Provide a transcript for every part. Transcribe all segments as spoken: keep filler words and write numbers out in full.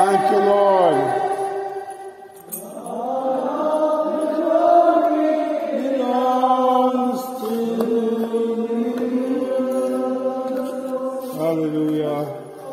Thank you, Lord. Hallelujah.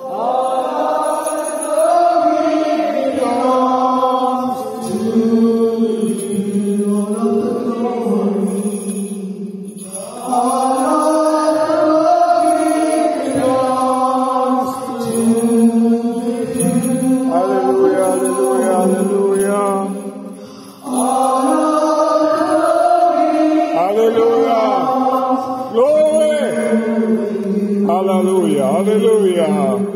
Hallelujah, hallelujah.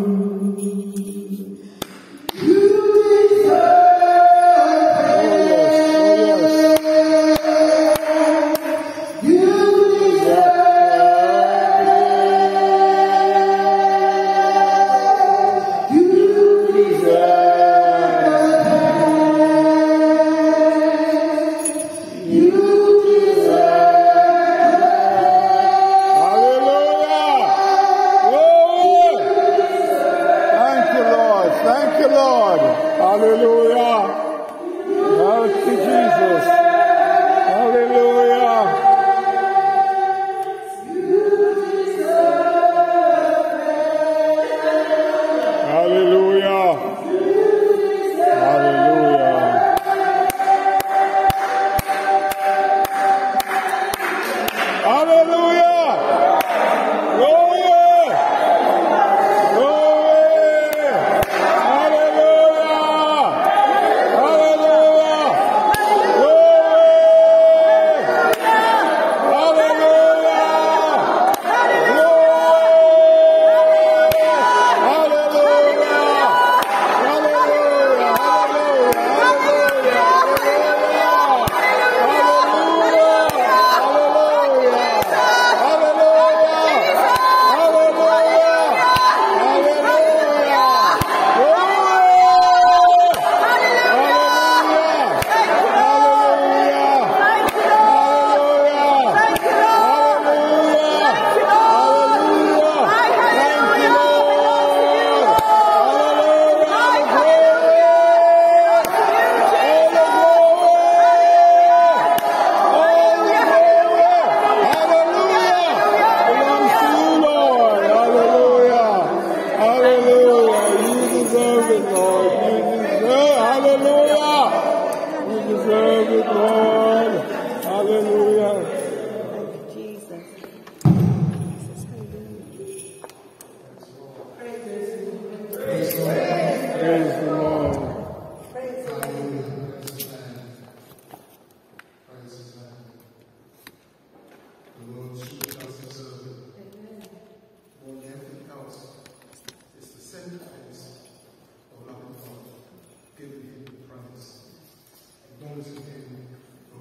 Acknowledging him for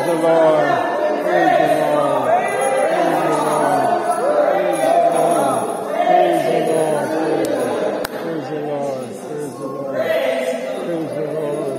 Praise the Lord. Praise the Lord. Praise the Lord. Praise the Lord. Praise the Lord. Praise the Lord.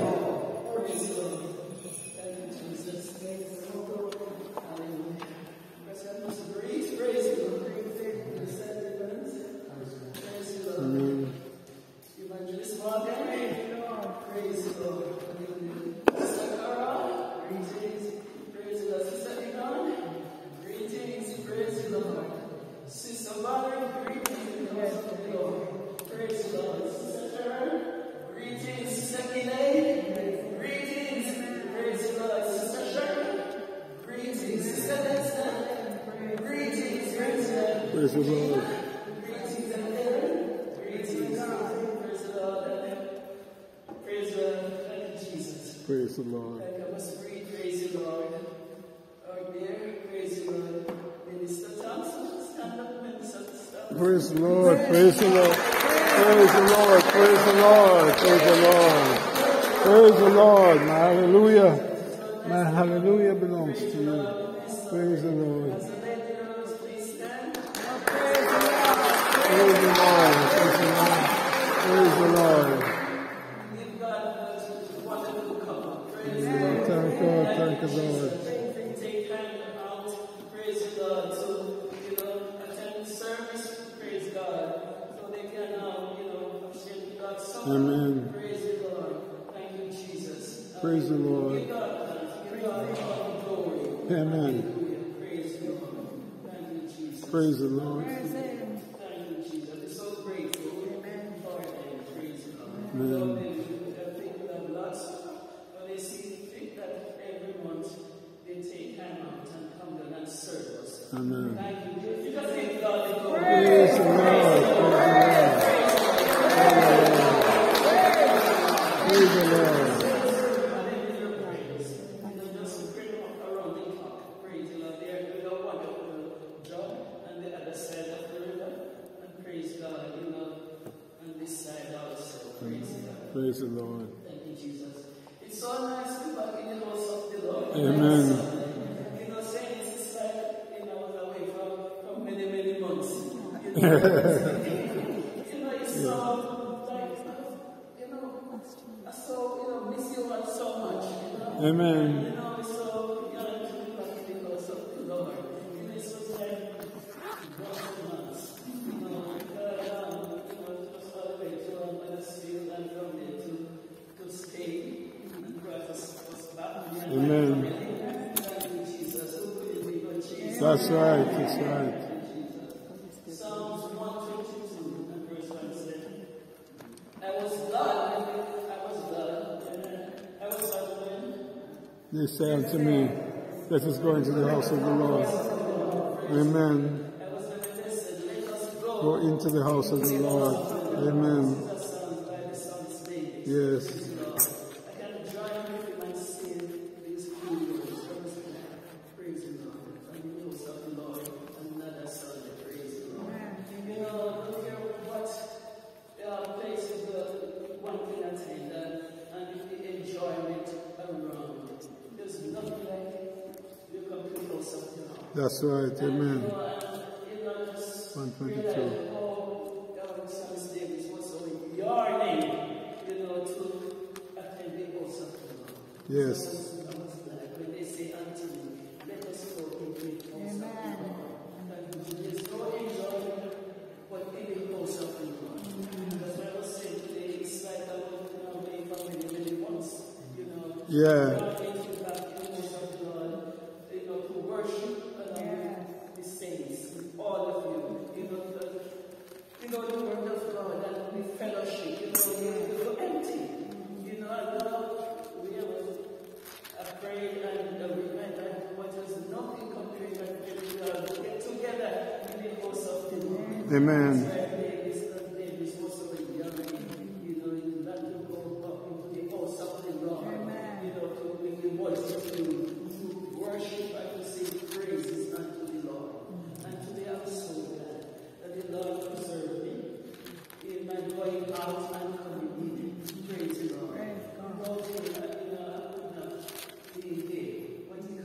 Amen. Evangelist Morgan, praise the Lord. Sister Cara, greetings, praise the Lord. Sister Yvonne, greetings, praise the Lord. Sister Valerie, greetings, praise the Lord. Praise the Lord. Sister Sharon, greetings. Sister Elaine, greetings, praise the Lord. Sister Sharon, greetings. Sister Lester, greetings, praise the Lord. Praise the Lord. Greetings and Aaron, greetings, praise the Lord. Praise the Lord. Thank you, Jesus. Praise the Lord. Thank you, must read, praise the Lord. Oh, dear, praise the Lord. Minister Thompson, stand up, Minister Thompson. Praise the Lord. Praise the Lord. Praise the Lord. Praise the Lord. Praise the Lord. Praise the Lord. My hallelujah. My hallelujah belongs to you. Praise the Lord. So, lady Rose, please stand. Praise the Lord. Praise the Lord. Praise the Lord. Give God a wonderful cover. Praise the Thank Lord. God. Thank you, Lord. Take time out, praise the Lord, to, you know, attend service, praise God, so they can, um, you know, appreciate God's song. Amen. Praise the Lord. Thank you, Jesus. Praise the Lord. Give God thanks. Give God all the glory. Amen. Hallelujah. Praise the Lord. Thank you, Jesus. Praise the Lord. Thank you, Jesus. We're so grateful. Amen. Lord, and praise the Lord. Amen. Lord, they think that lots, but they see think that every month they take time out and come down and serve us. Amen. Thank you. You just give God the glory. Praise the Lord. Praise the Lord. Praise the Lord. Praise the Lord. Thank you, Jesus. It's so nice to be back in the house of the Lord. Amen. You know, saying it's like, you know, I was away from, from many, many months. You know, you know it's so, like, you know, I so, you know, miss you all so much. You know? Amen. You know, it's so young to be back in the house of the Lord. You know, it's just like, one months. You know, uh, um, you know, just all the way to um, Wethersfield and from there to, to stay and drive us, us back. Amen. Thank you, Jesus. Who could be but Jesus? That's right. That's right. Psalms one twenty-two and verse one said, I was glad, I was glad, I was glad when They say unto me, let us go into the house of the Lord. Amen. I was when they said, let us go. Go into the house of the Lord. Amen. The Psalms by the Psalms David. Yes. I can join with him and sing these few words. Praise the Lord. And the house of the Lord. Another Sunday. Praise the Lord. You know, look here what uh, places the one thing at a time, and the enjoyment around. There's nothing like you come to the house of the Lord. That's right. Amen. You know, and, you know, just one twenty-two. realize, oh, God, Son Davis was so your name, you know, to attend the house of the Lord. Yes. I was, I was glad when they say unto me, let us go into the house of the Lord. And there's no enjoyment but in the house of the Lord. That's what I was saying today. It's like I was, you know, away from many, many months, you know. Yeah. God into back in the house of the Lord, you know, to worship along with the saints, with all of you, you know, the, you know, the word of God and the fellowship, you know, we were empty. You know, I know we were afraid and uh, we went and what was nothing compared to when we all get together in the house of the Lord. Amen. Davis was so young, you know, you let them go up into the house of the Lord, you know, to bring the multitude to worship and to sing praises unto the Lord. And today I'm so glad that the Lord preserved me in my going out and coming in. Praise the Lord. Without him, you know, I would not be here. But he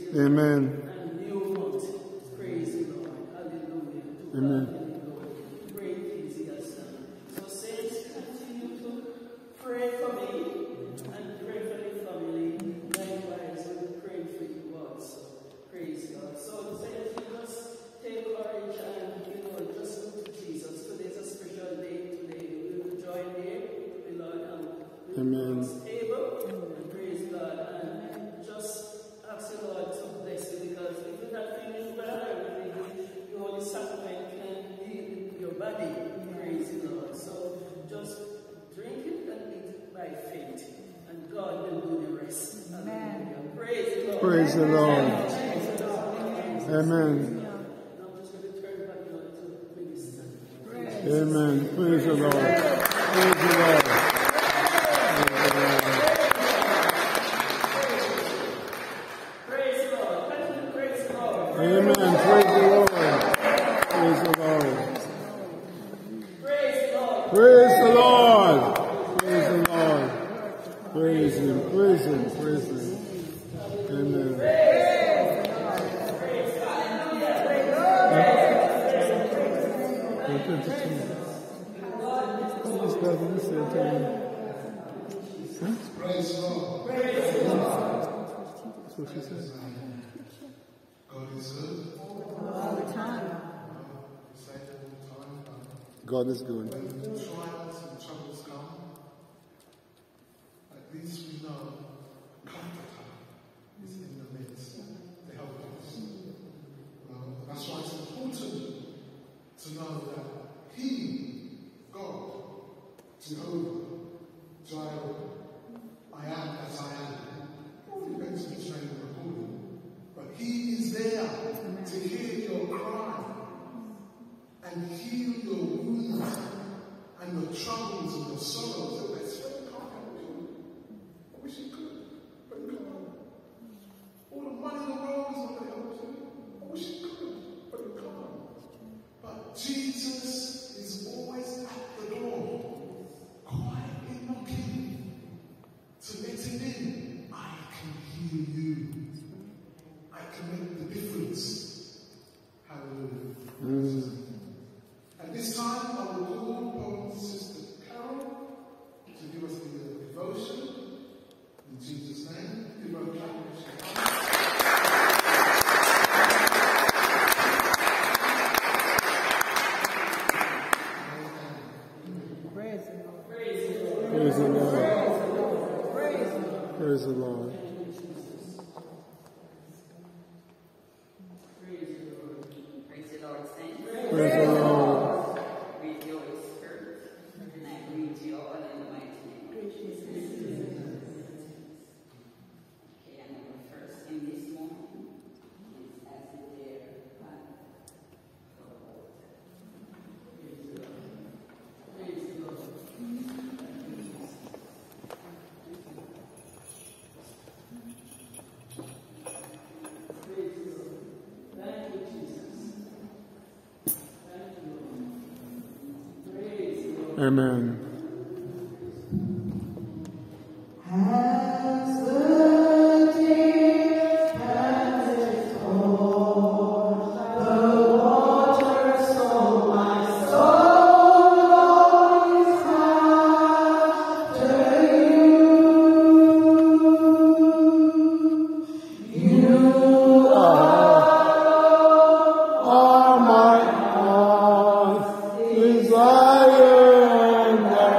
Amen. and new month. Praise the Lord. Hallelujah. To Amen. God be the glory. Great things he has done. So saints, continue to pray for me and pray for the family. Likewise, we'll pray for you also. Praise God. So saints, you just take courage and, you know, just look to Jesus. Today's a special day. Today we will join here with the Lord and the Amen. Lord's table. And praise God. And just ask the Lord to bless you, because if you're not feeling well or anything, the Holy Sacrament can heal your body. Praise the Lord. So just drink it and eat it by faith, and God will do the rest. Amen. Praise the Lord. Praise the Lord. Amen. Now I'm just going to turn back now to minister. Amen. Praise the Lord. Praise the Lord. Praise the Lord. Continue to praise the Lord. Amen. Praise the Lord. Praise the Lord. Praise the Lord. Praise the Lord. Praise the Lord. Praise Him. Praise Him. Praise Him. Amen. Praise the Lord. That's what she said. God is good. All the time. We say it all the time. God is good. When trials and troubles come, at least we know Comforter is in the midst to help us. Well, that's why it's important to know that He, God, Jehovah, Jireh, I am as I am. Probably depends on which name we're calling. But He is there to hear your cry and heal your wounds and your troubles and your sorrows. And best friend can't help you. I wish he could, but he can't. All the money in the world is not going to help you. I wish he could, but he can't. But Jesus is always at the door, quietly knocking, to let him in. I can heal you. I can make the difference. Hallelujah. Mm. At this time, I will call upon Sister Carol to give us the devotion. In Jesus' name, give her a clap. Praise the Lord. Praise the Lord. Praise the Lord. Praise the Lord. Praise the Lord, saints. Praise the Lord. Read your spirit, and I read you all in the mighty name of Jesus. Okay, and our first thing this morning is as if they're fun. Thank you, Jesus. Thank you, Lord. Praise the Lord. Amen. Are my heart's desire and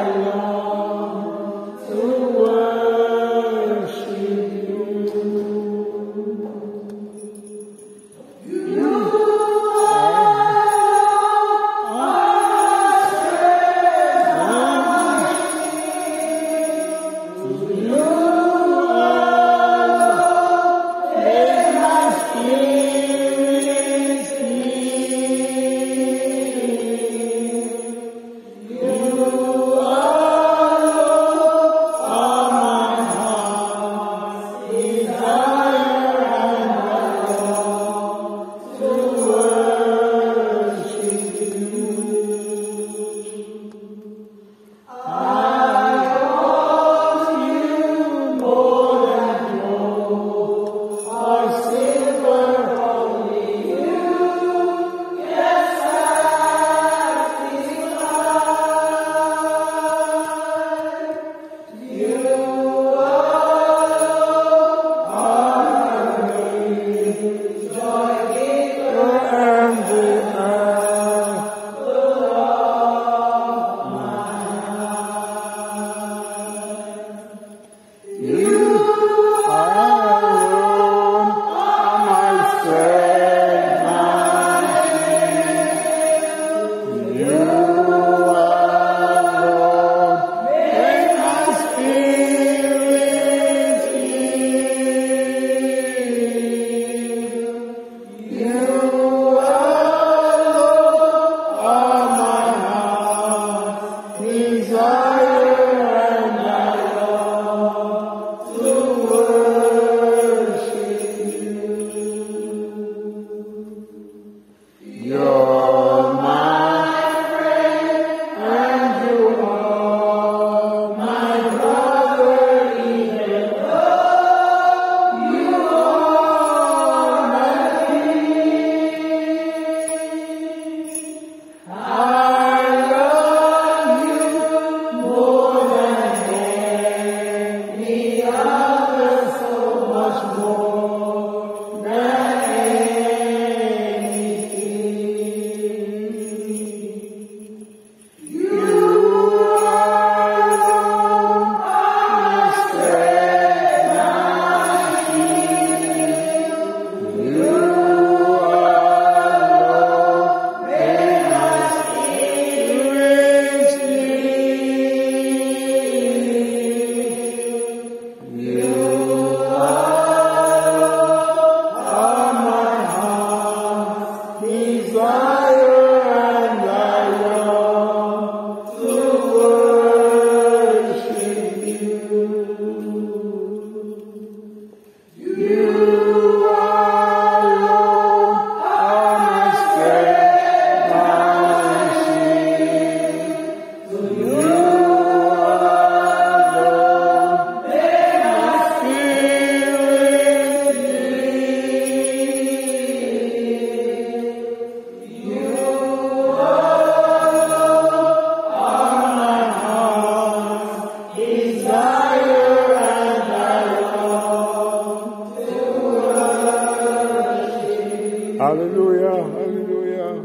Hallelujah, hallelujah.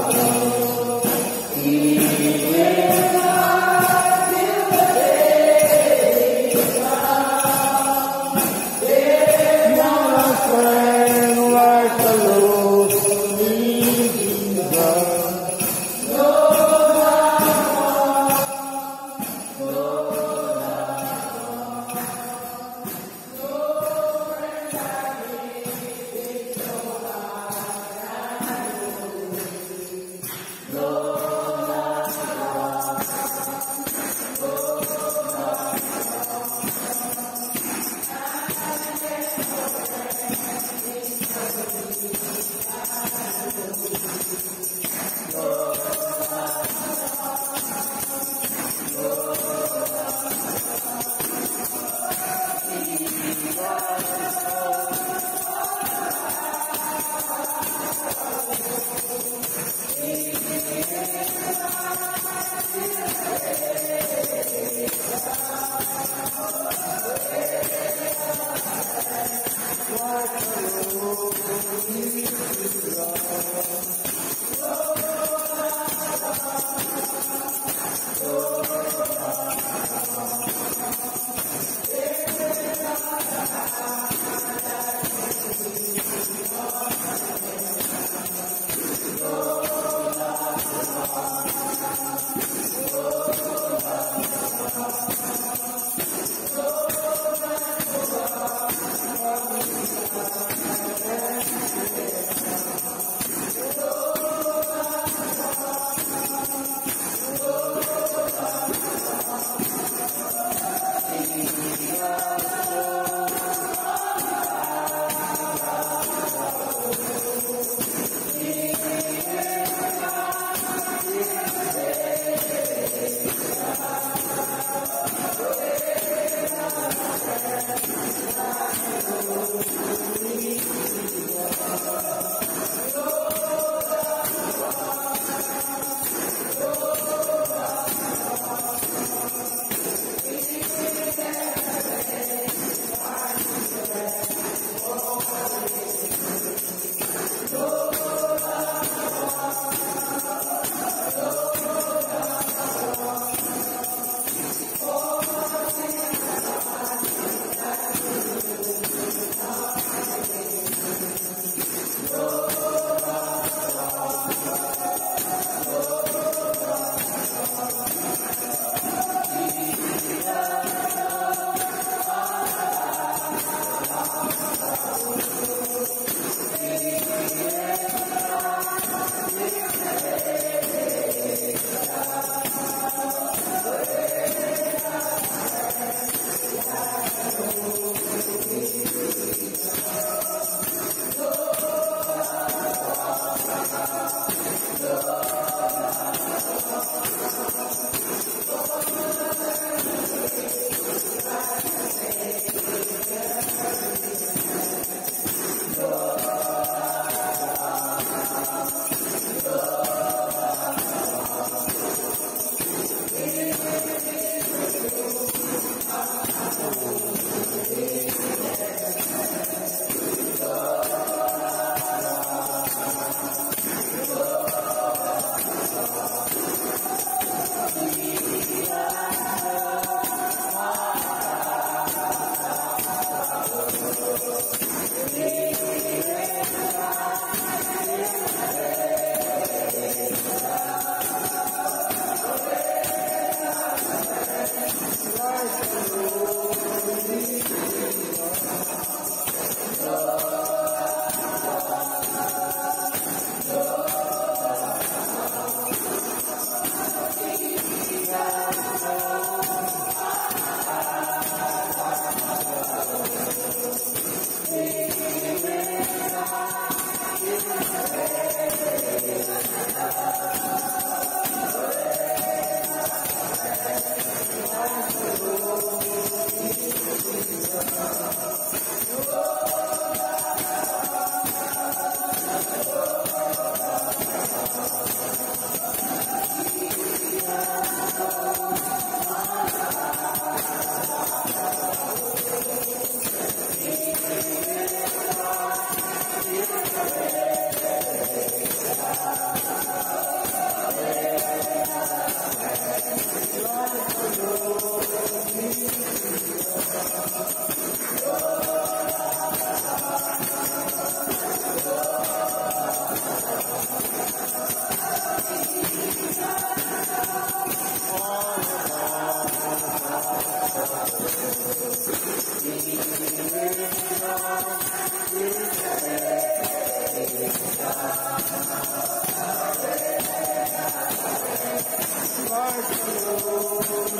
He is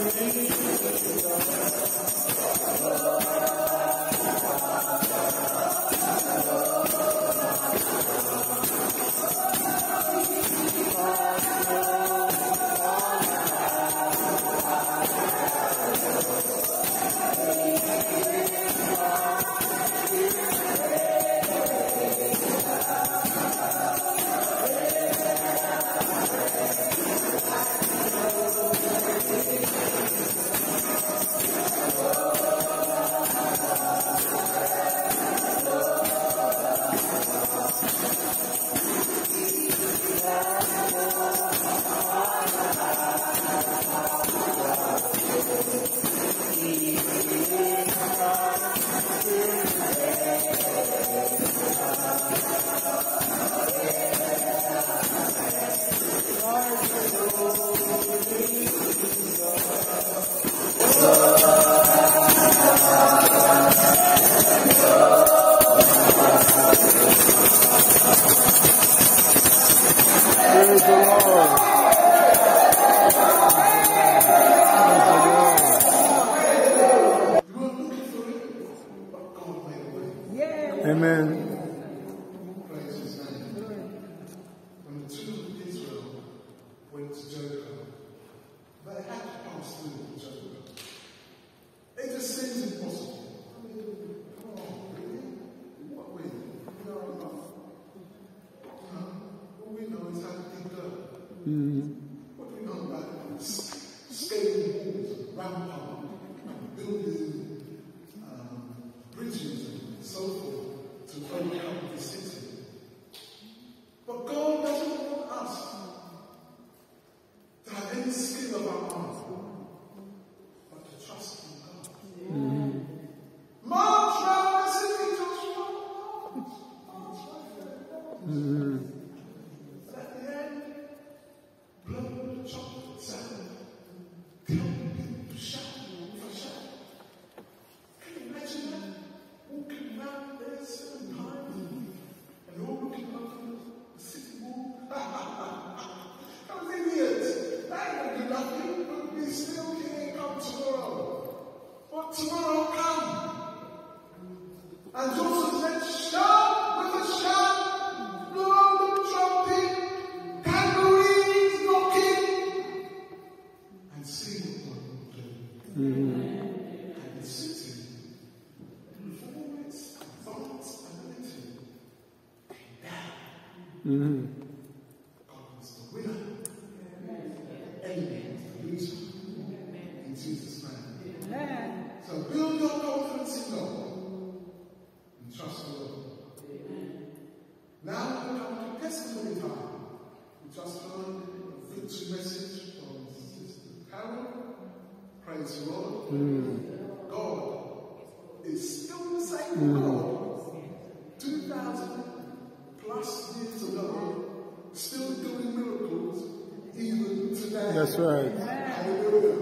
That's right. Hallelujah.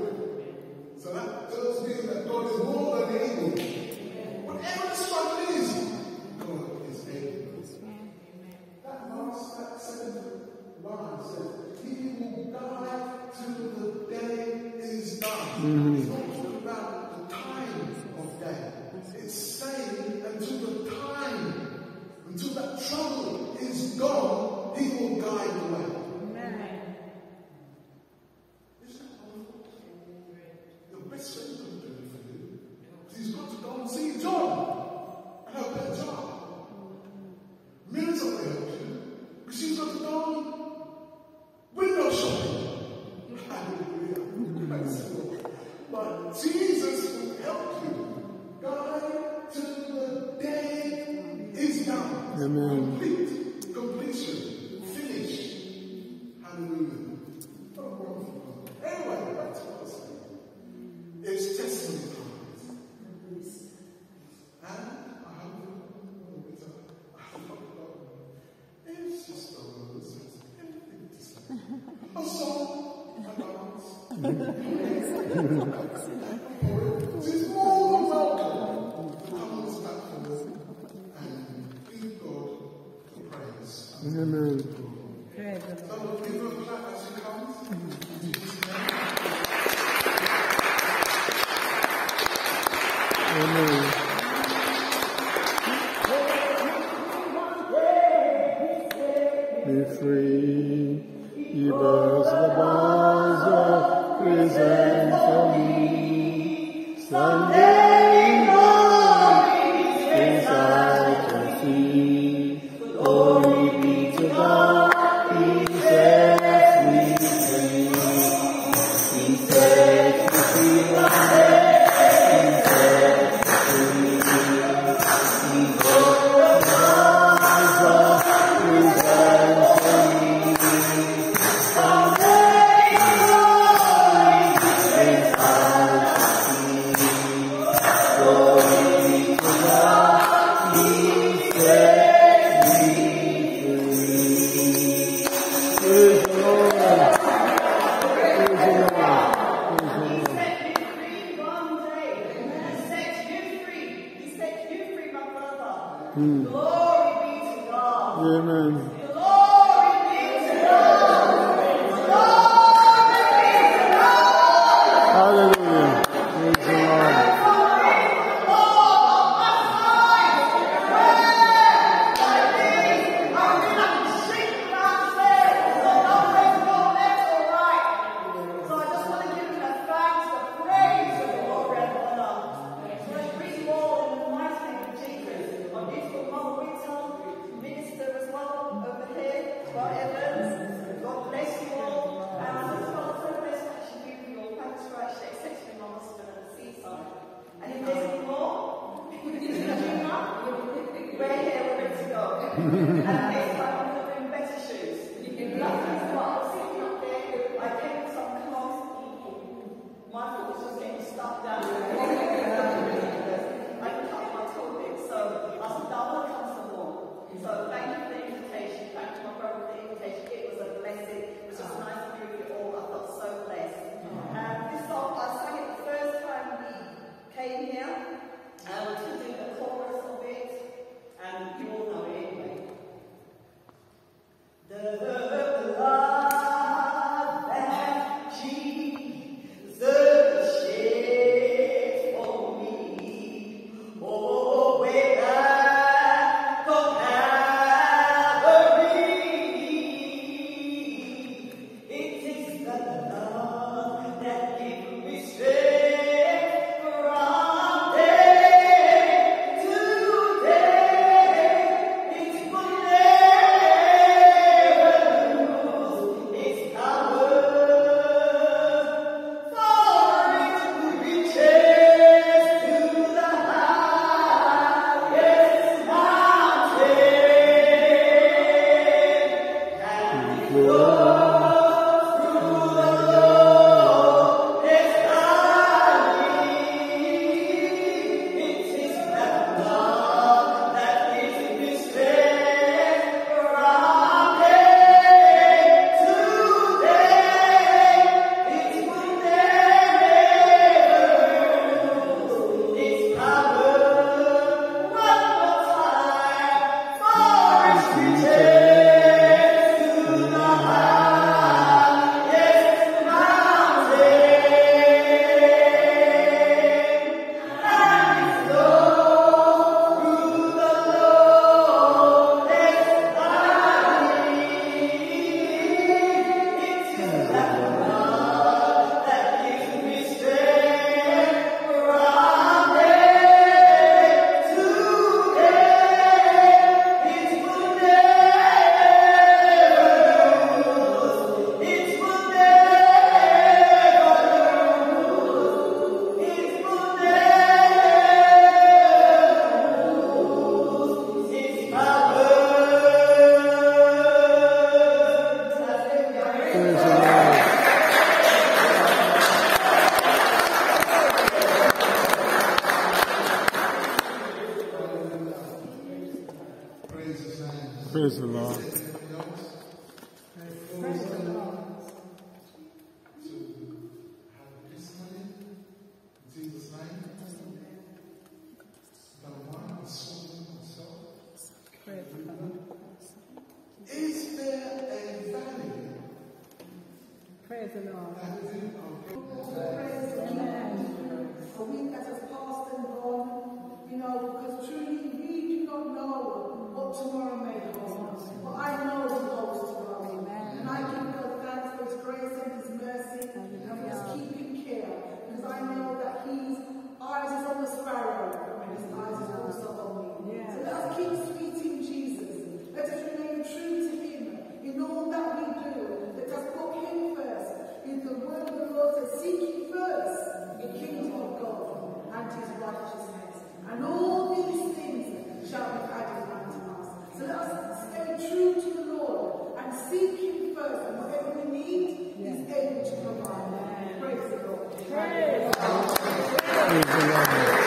So that tells me that God is more than able. Whatever the struggle is, God is able. That last, that second line says, He will guide till the day is done. Mm-hmm. It's not talking about the time of day. It's saying until the time, until that trouble is gone, He will guide the way. Best friend couldn't do it for you. He's got to go and see John and help that job. Minutes will help you. Because he's got to go and window shopping. Hallelujah. But Jesus will help you. God, till the day is done. Amen. Complete. Completion. Finish. Hallelujah. Anyway, back to what I was saying. It's testimony time. And I hope I hope it's just a rose. Anything to say. A song, a dance. It's more than welcome to come on this platform and give God the praise. Amen. So give her a clap as she comes. risen for me. Someday in glory, His eyes can see. Glory be to God, He sets me free. He sets me free one day. He sets me free. He goes rise up His hands for me. Someday in glory, His eyes can see. Glory be to God, He sets me free. Praise the Lord. Praise the Lord. Praise the Lord. Hmm. Glory be to God. Amen. Glory be to God. Glory be to God. Hallelujah. Praise the Lord. God bless you all. And I just felt so blessed to actually give you all thanks for actually accepting my husband at the seaside. And if there's any more, we're here, we're ready to go. And next time I'm going to bring better shoes. Nothing's what I was sitting up there, I came with some class people. My foot was just getting stuck down. I can cut my toe bit, so I said, no, I want to come some more. So thank you for the invitation, thank you my brother for the invitation. It was a blessing. It was just nice to be with you all. I felt so blessed. Um, this song, I sang it the first time we came here. Um, to do the chorus of it, and you all know it anyway. The blood that Jesus shed for me, oh, way back from Calvary. It is the love that gives me strength from day to day. It's good never lose its power, for it reaches to the highest mountain, and it flows through the lowest valley. It is that love that gives me strength from day to day. It will never lose its power. One more time, for it reaches to the highest mountain, and it flows through the lowest valley. It is that love that gives me strength from day to day. It will never lose. It will never lose. It will never lose its power. Praise the Lord. Praise His name. Praise the Lord. Anybody else? Praise the Lord. To have testimony in Jesus' name. Number one, I saw myself. Praise the Lord. Is there a valley Praise the Lord. that is in our Praise the Lord. A week that has passed and gone, you know, because truly we do not know what tomorrow may hold. But I know He holds tomorrow. And I give God thanks for His grace and His mercy and for His keeping Praise the Lord.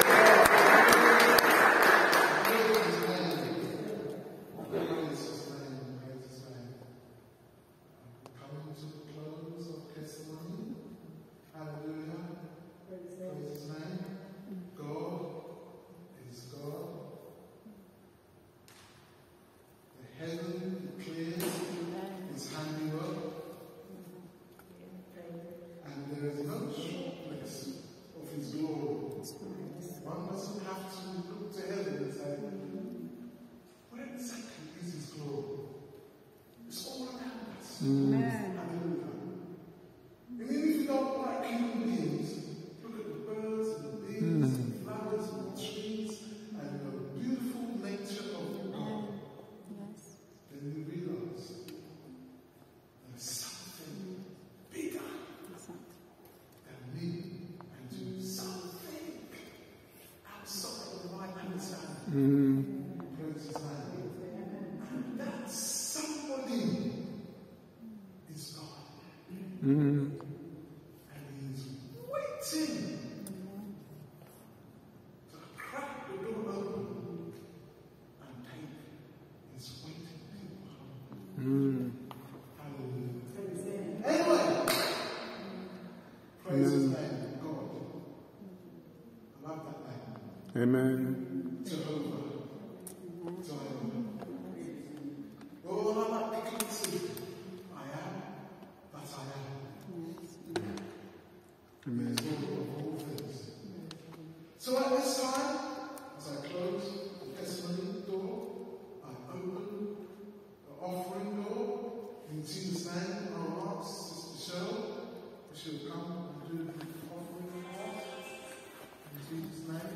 Amen. Jehovah. Jehovah. Oh, I like to consider. I am that I am. Amen. Of all things. So at this time, as I close the testimony door, I open the offering door. In Jesus' name, I'll ask Sister Cheryl if she'll come and do the offering for us. In Jesus' name.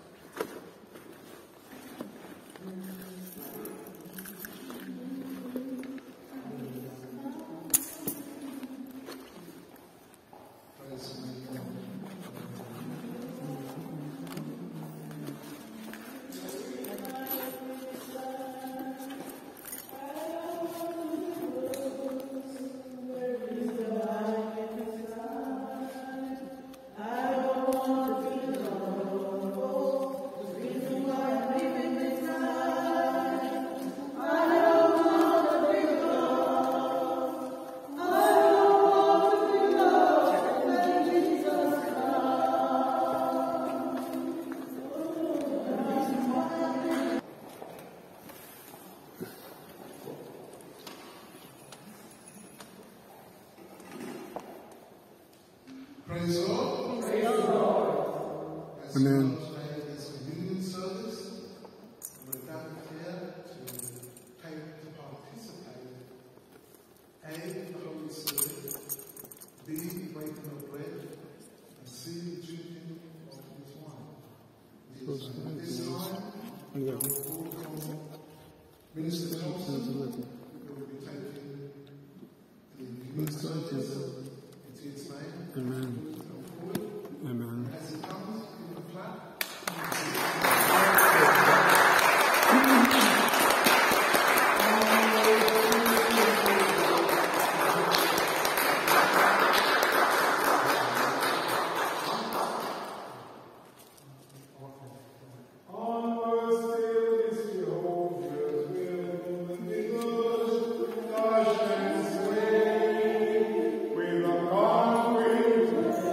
Praise the Lord. Praise the Lord. As Amen. today is communion service, we're gathered here to take to participate. A, the Holy Spirit. B, the breaking of bread. And C, the drinking of his wine. At this time, we will call upon Minister Thompson, who will be taking the communion service. In Jesus' name. Amen. Amen. As it comes, in the clap. With a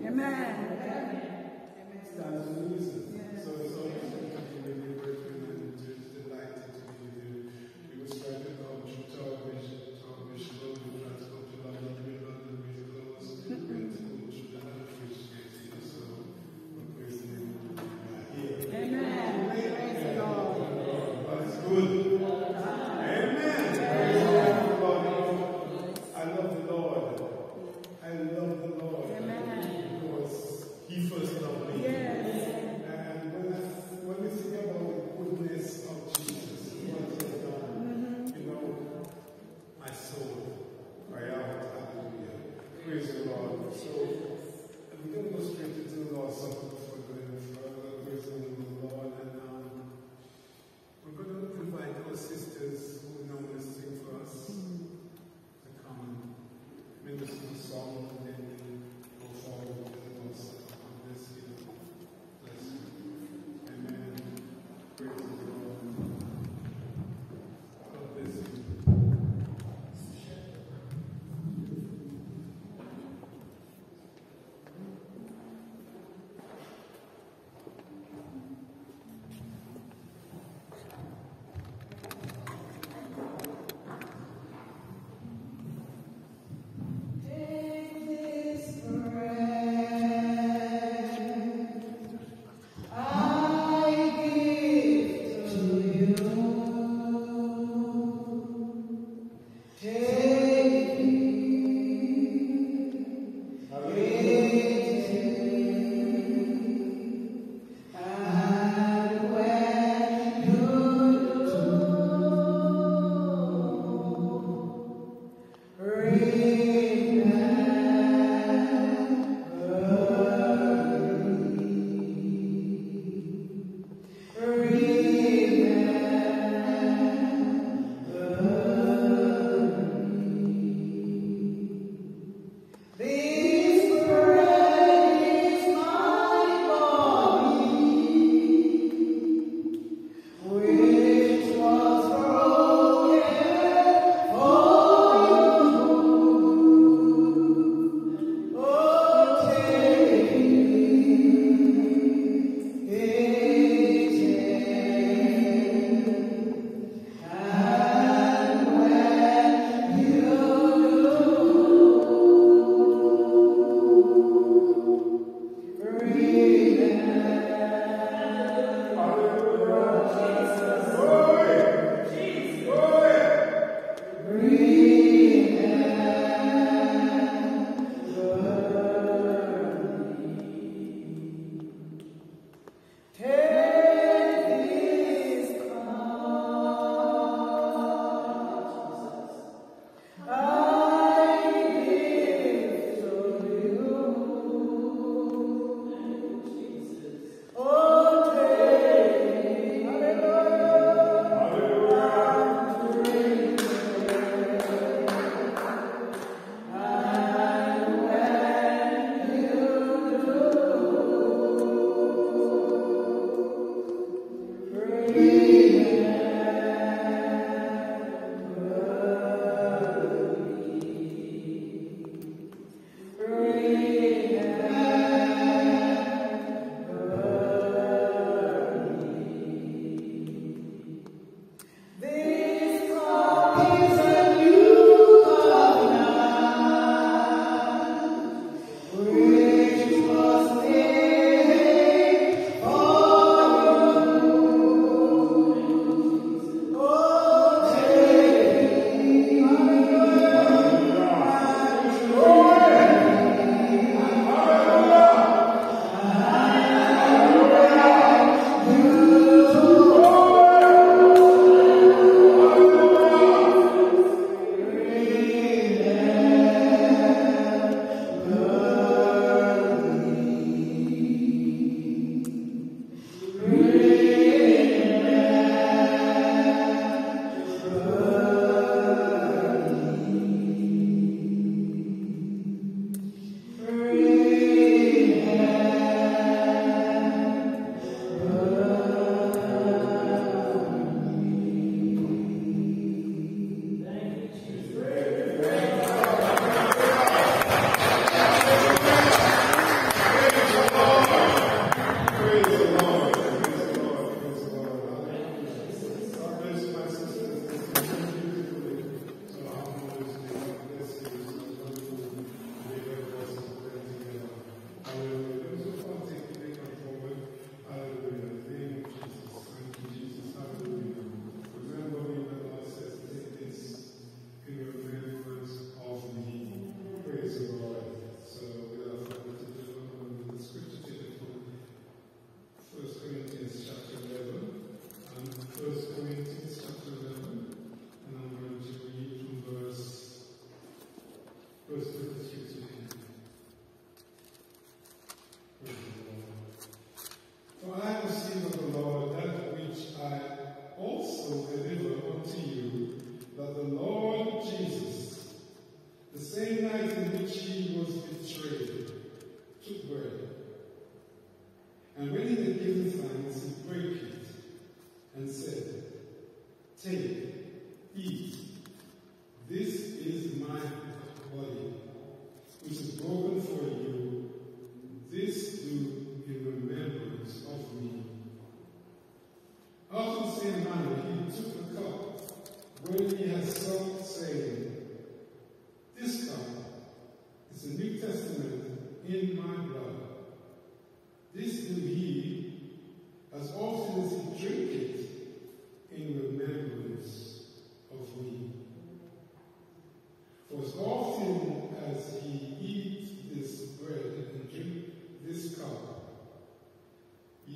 Amen. Stands to reason. So it's always really grateful and just delighted to be with you. We will strive to come to our vision, to our vision, Lord, we transport to London, we London, we close, we go to the Fish Gate. So we're praising Him. Here. Amen. Praise the Lord. God is good. Amen. I love the Lord. I love the Lord. Amen. Because He first loved me. Yes. And when I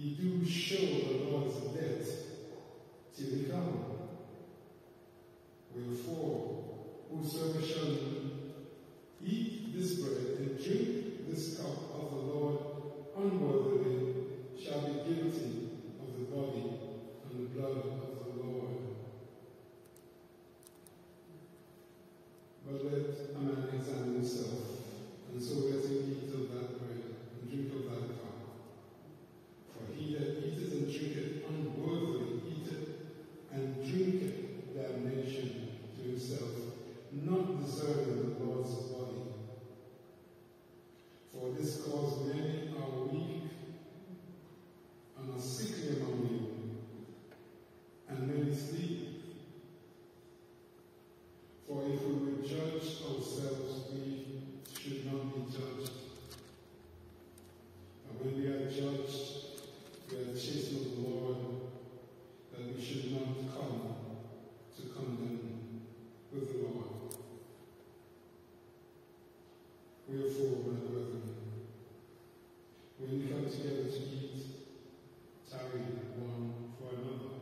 ye do show the Lord's death till he come. Wherefore, whosoever shall eat this bread and drink this cup of the Lord unworthily shall be guilty of the body and the blood of the Lord. But let a man examine himself, and so let him eat of that bread and drink of that cup. For he that eateth and drinketh unworthily eateth and drinketh damnation to himself, not deserving the Lord's body. For this cause many are weak and are sickly among you, and many sleep. For if we would judge ourselves, we should not be judged. And when we are judged, we are chastened of the Lord, that we should not come to condemn with the Lord. Wherefore, my brethren, when you come together to eat, tarry one for another.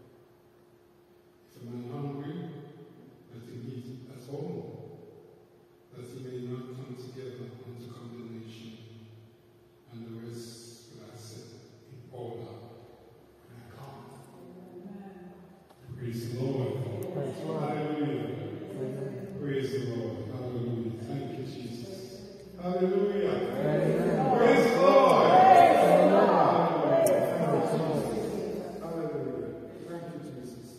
If a man hungry, let him eat at home, that he may not come together unto condemnation. And the rest will I set in order and account. Praise the Lord. Praise the Lord. Hallelujah. Praise the Lord. Hallelujah. Thank you, Jesus. Hallelujah. Amen. Praise the Lord. Hallelujah. Hallelujah. Thank you, Jesus.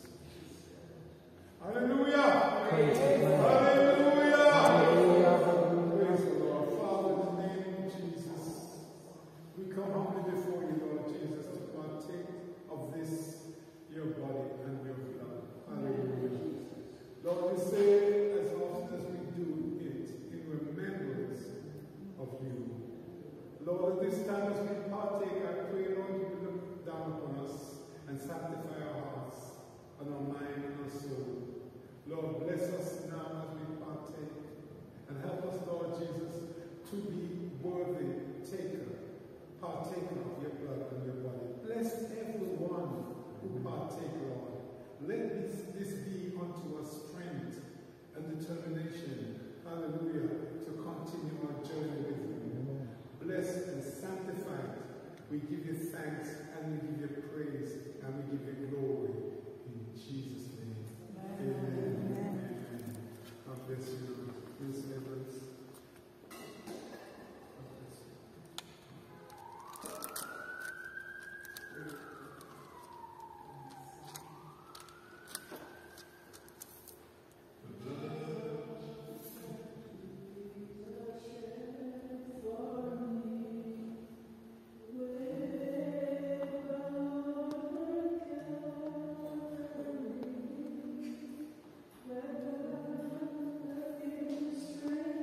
Hallelujah. Praise the Lord. Hallelujah. Hallelujah. Praise the Lord. Father, in the name of Jesus, we come humbly before you, Lord Jesus, to partake of this, your body and your blood. Hallelujah. Lord, we say as often as we do it in remembrance of you. Lord, at this time as we partake, I pray, Lord, you will look down upon us and sanctify our hearts and our mind and our soul. Lord, bless us now as we partake and help us, Lord Jesus, to be worthy taker, partaker of your blood and your body. Bless everyone who partake, Lord. Let this, this be unto us strength and determination, hallelujah, to continue our journey with you. Bless and sanctify it. We give you thanks and we give you praise and we give you glory. In Jesus' name. Amen. Amen. Amen. God bless you. Please, neighbors. Strength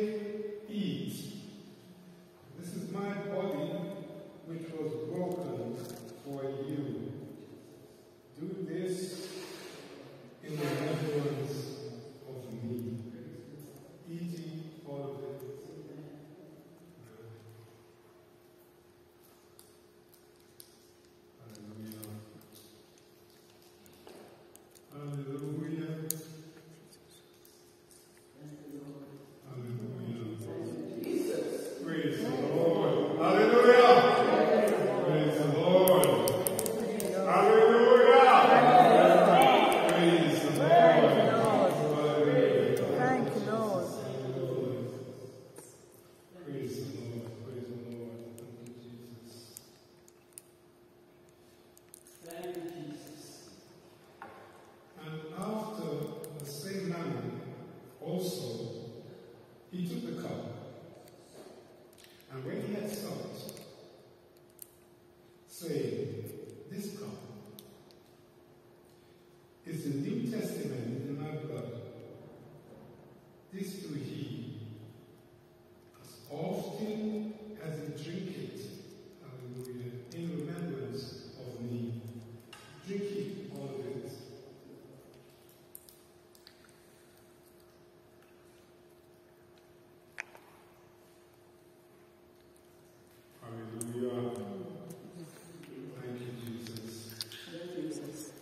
take, eat. This is my body, which was broken for you. Do this in the remembrance of me. Eat ye all of it. Hallelujah. Hallelujah. Praise the Lord. Hallelujah. Praise the Lord. Hallelujah. Praise the Lord. Hallelujah. Thank you, Lord. Praise the Lord. Praise the Lord. Thank you, Jesus. Thank you, Jesus. And after the same manner, also, he took the cup. And when he had supped, saying, this cup is the New Testament in my blood. This do ye, as often as you drink it, hallelujah, in remembrance of me. Drink it, all of it. Hallelujah. Thank you, Jesus. Jesus.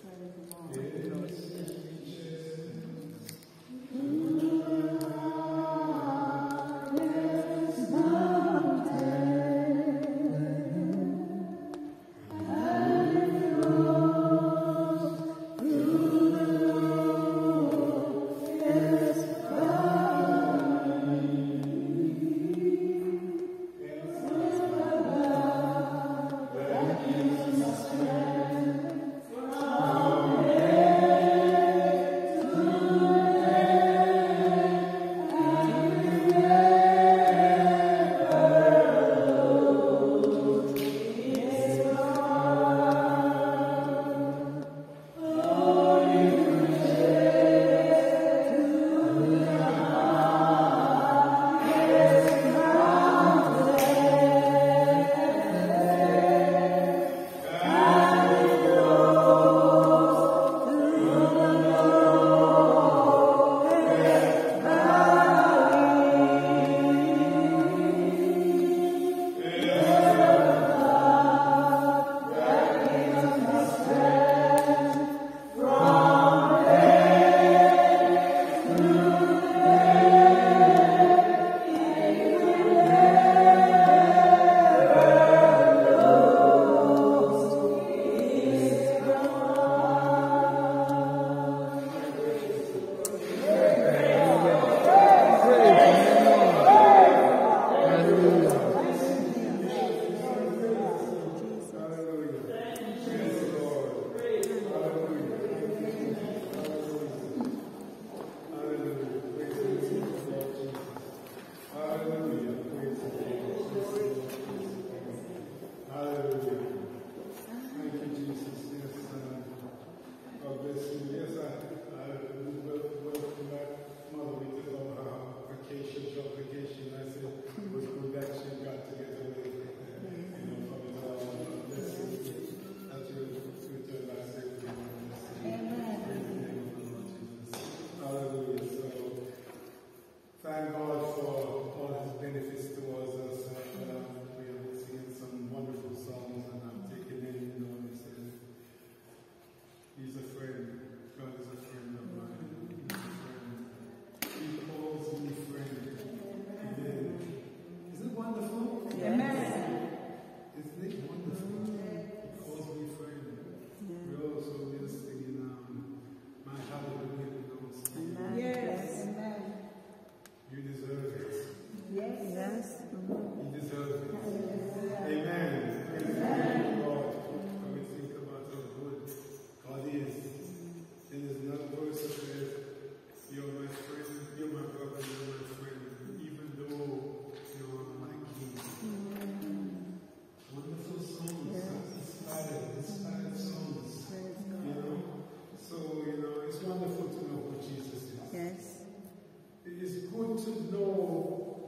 to know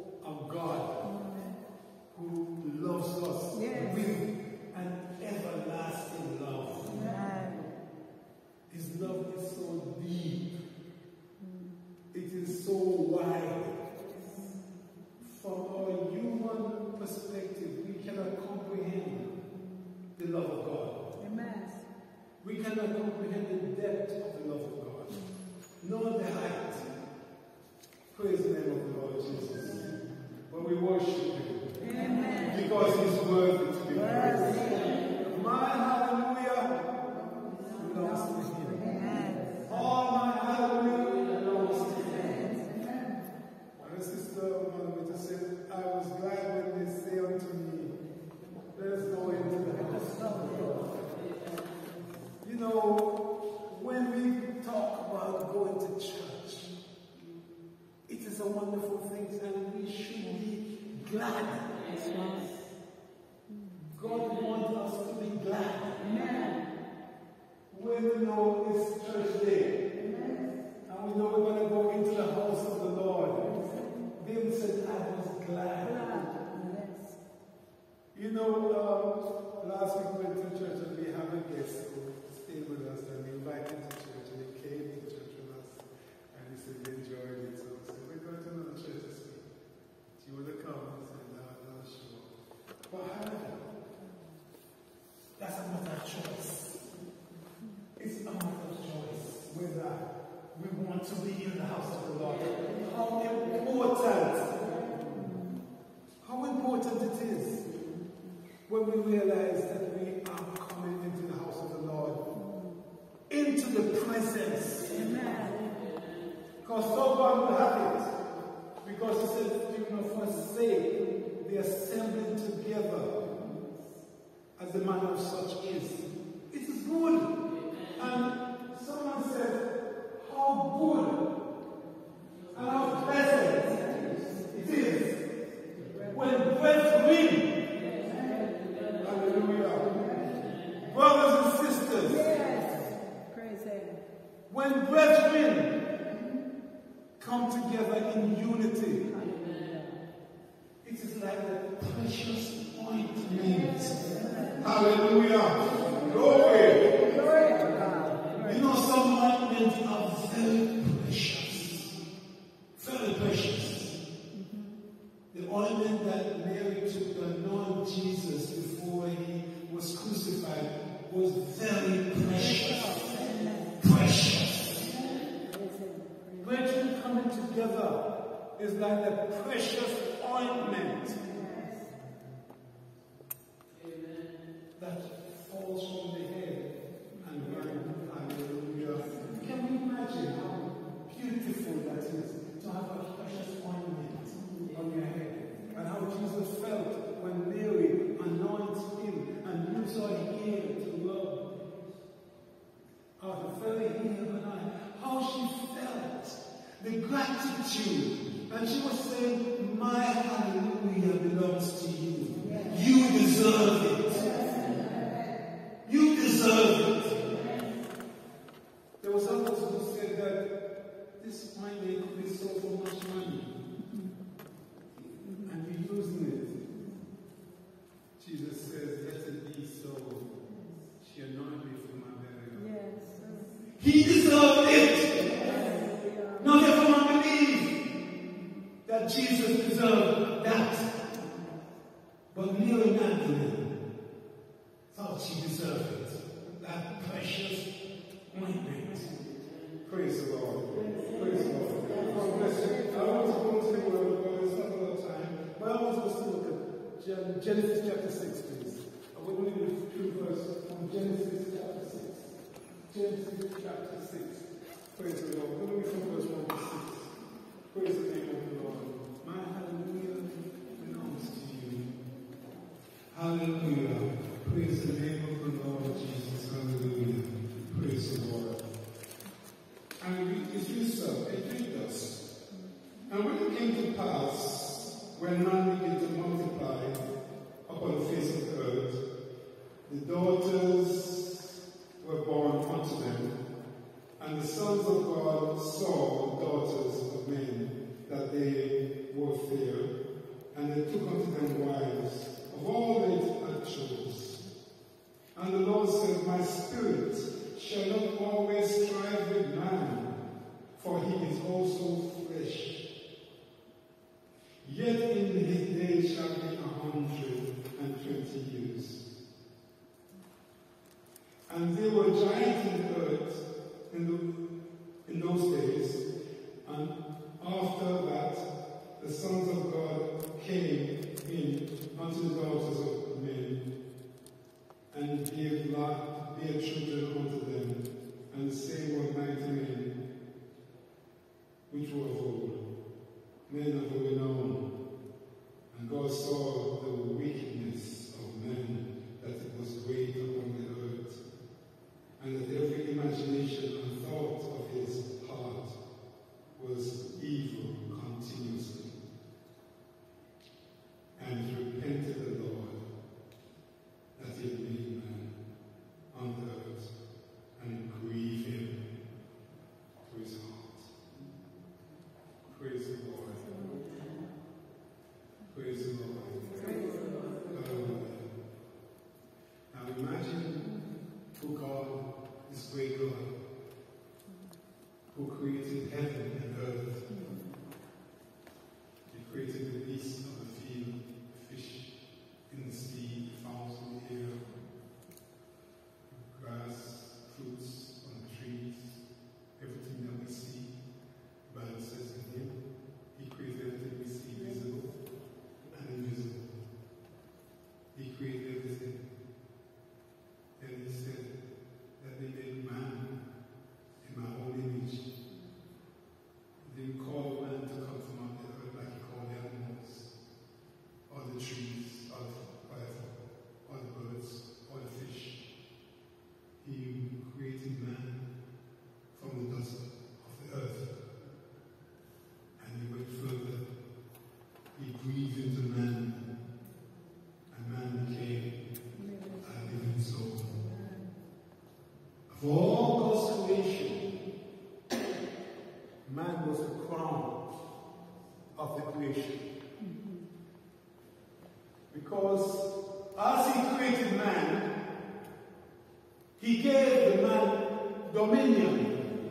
love of God. Amen. We cannot comprehend the depth of the love of God, nor the height. Praise the name of the Lord Jesus. But we worship Him. Amen. Because He's worthy to be praised. My hallelujah belongs to Him. Amen. All my hallelujah belongs to Him. And Sister Margarita said, I was glad when they say unto me, let's go into the house of God. You know, when we talk about going to church, it is a wonderful thing and we should be glad. God wants us to be glad. Amen. When we know it's church day, amen, and we know we're going to go into the house of the Lord, David said, I was glad. Yes. You know, um, last week we went to church and we had a guest who stayed with us and we invited him to church and he came to church with us and he said he enjoyed it. So I said, we're going to another church this week. Do you want to come? I said, no, I'm not sure. But however, that's a matter of choice. It's a matter of choice whether we want to be in the house of the Lord. How important, how important it is when we realize that we are coming into the house of the Lord, into the presence. Amen. Because so God will have it. Because He said, do not forsake the assembling together, as the manner of such is. It is good. And someone said, how good and how pleasant it is when brethren, hallelujah, brothers and sisters, yes, praise Him, when brethren come together in unity, it is like the precious ointment. Hallelujah. Glory. You know, some ointments are very precious. Very precious. The ointment that Mary took to anoint Jesus before He was crucified was very precious. Precious. Brethren coming together is like the precious ointment that falls from the head and runs. Hallelujah. Can you imagine how beautiful that is to have a precious ointment on your head? And how Jesus felt when Mary anointed Him and used her hair to rub out the very hair of an eye. How she felt the gratitude. And she was saying, my hallelujah belongs to you. Yes. You deserve it. Yes. You deserve it. There was others who said that this money could be sold for much money. And you're using it. Jesus says, let it be so. She anointed me for my burial. Yes. He deserved it. Yes. Not everyone believes that Jesus deserved that. But Mary Magdalene thought she deserved it. That precious ointment. Praise the Lord. Praise the Lord. God bless you. I want to go to the word of God. It's not a lot of time. But I want us to look at Genesis chapter six, please. I will read a few verses from Genesis chapter six. Genesis chapter six. Praise the Lord. Let me read from verse one to six. Praise the name of the Lord. My hallelujah belongs to you. Hallelujah. Praise the name of the Lord Jesus. Hallelujah. Praise the Lord. And it is so, it read us. And when it came to pass, when man began to multiply upon the face of the earth, the daughters were born unto them, and the sons of God saw the daughters of men, that they were fair, and they took unto them wives of all they had chose. And the Lord said, my spirit shall not always strive with man, for he is also flesh. Yet in his days shall be a hundred and twenty years. And there were giants in the earth in, the, in those days. And after that, the sons of God came in unto the daughters of men, and gave life, bare children unto them, and the same were mighty men, which were of old, men of the renown. And God saw the wickedness of men, that it was great upon the earth, and that every imagination and thought of his heart was evil continuously. And he repented the Lord that he had made man on the earth, and it grieved him to his heart. Praise the Lord. Praise the Lord. Hallelujah. Now imagine who God, this great God, who created heaven and earth. He created the beasts of the field, fish in the sea, fowls in the air, grass, fruits on the trees, everything that we see. The Bible says in him, he created everything we see, visible and invisible. He created everything. And he said that they made man in my own image. He didn't call man to come from out the earth like he called the animals, or the trees, or whatever, or the birds, or the fish. He created man from the dust of the earth. And he went further. He breathed into man, and man became a living soul. Of all God's creation, man was the crown of the creation. Because as he created man, he gave the man dominion,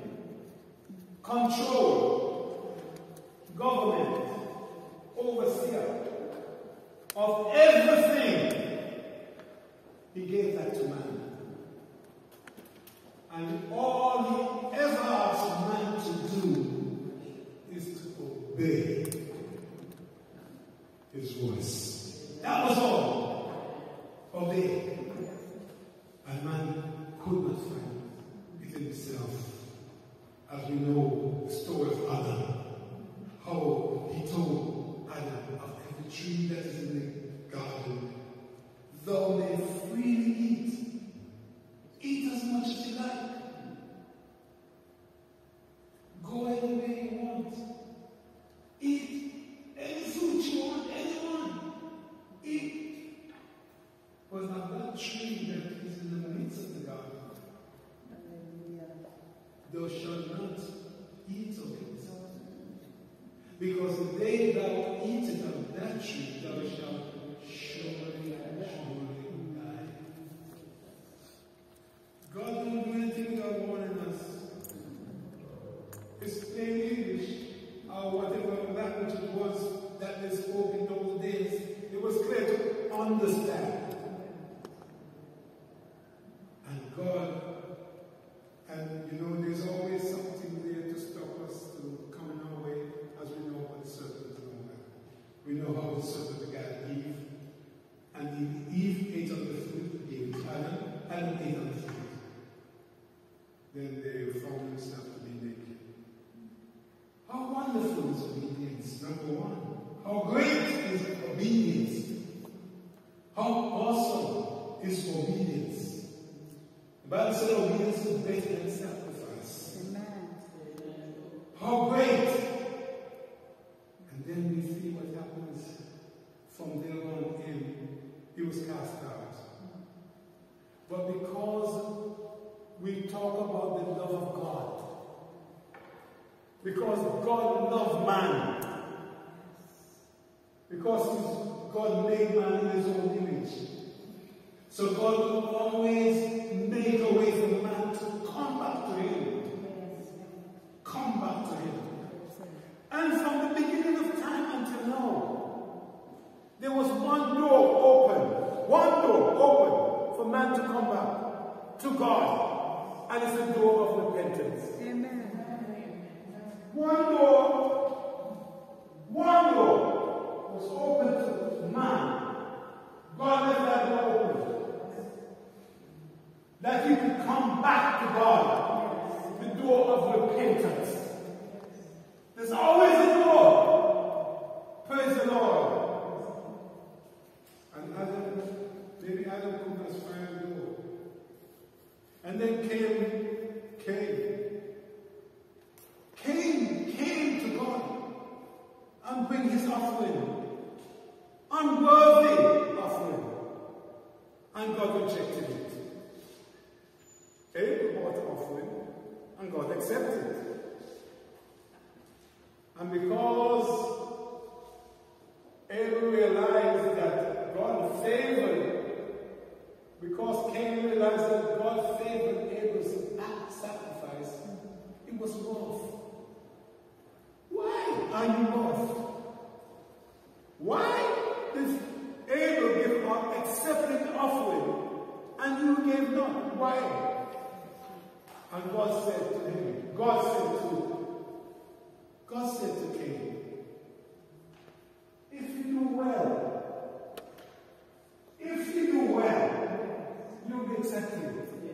control, government, overseer of everything. He gave that to man. And all he ever asked man to do is to obey his voice. That was all. Obey. And man could not find it in himself. As we know the story of Adam, how he told Adam, of every tree that is in the garden, thou may freely eat. Eat as much as you like. Go any way you want. Eat any fruit you want, anyone. Eat. Was not that tree that is in the midst of the garden. Thou shalt not eat of it. Because the day thou eatest of that tree, thou shalt surely, surely die. God don't do anything without warning us. It's plain English, or whatever language it was that they spoke in those days. It was clear to understand. And God, and you know, there's always something there to stop us to coming our way, as we know about the serpent and all that. We know how the serpent begat Eve, and Eve ate of the fruit, gave it to Adam, Adam ate of the fruit. Then they found themselves to be naked. How wonderful is obedience, number one. How great is obedience. How awesome is obedience. The Bible said obedience is better than sacrifice. Amen. How great. And then we see what happens from there on in. He was cast out. But because we talk about the love of God, because God loved man, because God made man in his own image, so God will always make a way for man to come back to him. Come back to him. And from the beginning of time until now, there was one door open, one door open for man to come back to God, and it's the door of repentance. Amen. One door, one door was open to man. God left that door open. That he could come back to God. The door of repentance. There's always a door. Praise the Lord. And Adam, maybe Adam could just find a door. And then came Cain. Cain came to God and bring his offering. Unworthy offering. And God rejected it. Abel brought the offering and God accepted it. And because Abel realized that God favored, because Cain realized that God favored Abel's sacrifice, it was wrong. Why are you wrong? Why did Abel give up accepting the offering and you gave not? Why? And God said to him, God said to, God said to Cain, if you do well, if you do well, you'll be accepted.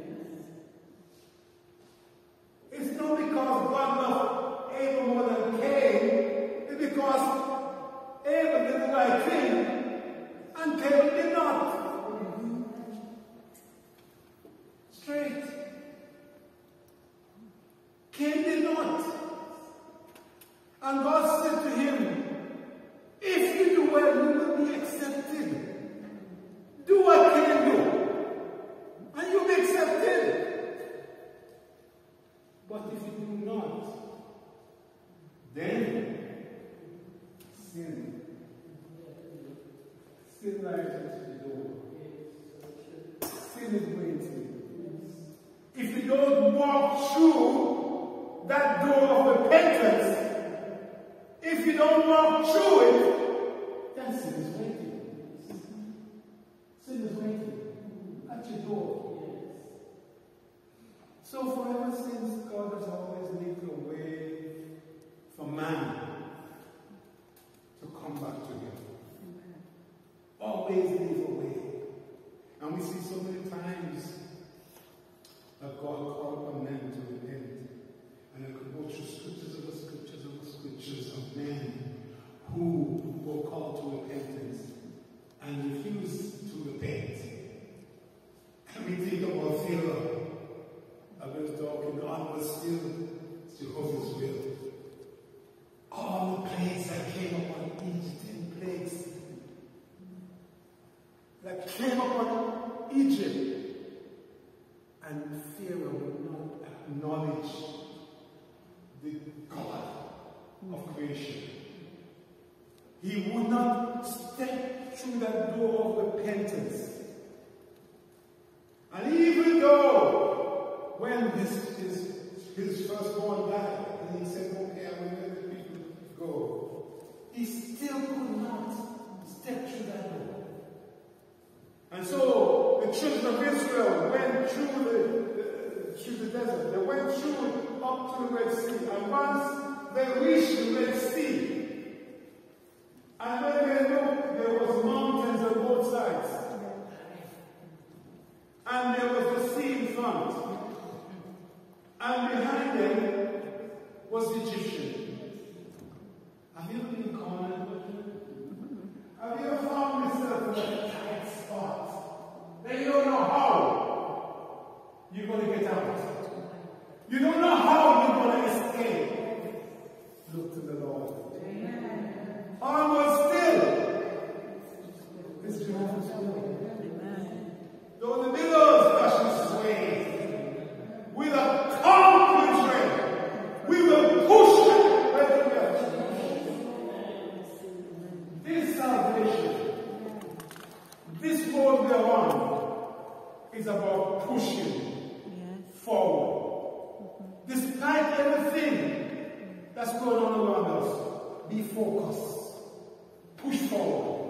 It's not because God loved Abel more than Cain, it's because Abel did the right thing and Cain did not. Straight. Cain did not. And God said to him, if you do well, you will be accepted. Do what Cain do, and you'll be accepted. But if you do not, then sin. Sin lies at the door. Sin is waiting. If you don't walk through that door of repentance, if you don't walk through it, then sin is waiting. Sin is waiting at your door. So forever since, God has always lived a way for man to come back to him. Always leave a way. And we see so many times that God called on men to repent. And I could go through scriptures over scriptures over scriptures of men who were called to repentance and refused to repent. And we think about Pharaoh. I was talking, God was still Jehovah's will. All the plagues that came upon Egypt, ten plagues that came upon Egypt, and Pharaoh would not acknowledge the God of creation. He would not step through that door of repentance. And even though when his, his, his firstborn died, and he said, okay, I will let the people go, he still could not step through that door. And so the children of Israel went through the, the, through the desert. They went through up to the Red Sea. And once they reached the Red Sea, and when they looked, there was mountains on both sides. And there was the sea in front. And behind them was the Egyptian. Have you been cornered? Have you ever found yourself in a tight spot? Then you don't know how you're going to get out. You don't know how you're going to escape. Look to the Lord. Amen. Onward still. It's Jehovah's will. Though the billows rush and sway, with a calm tread, we will push them where they go. This salvation, this road we are on, is about pushing forward. Despite everything that's going on around us, be focused. Push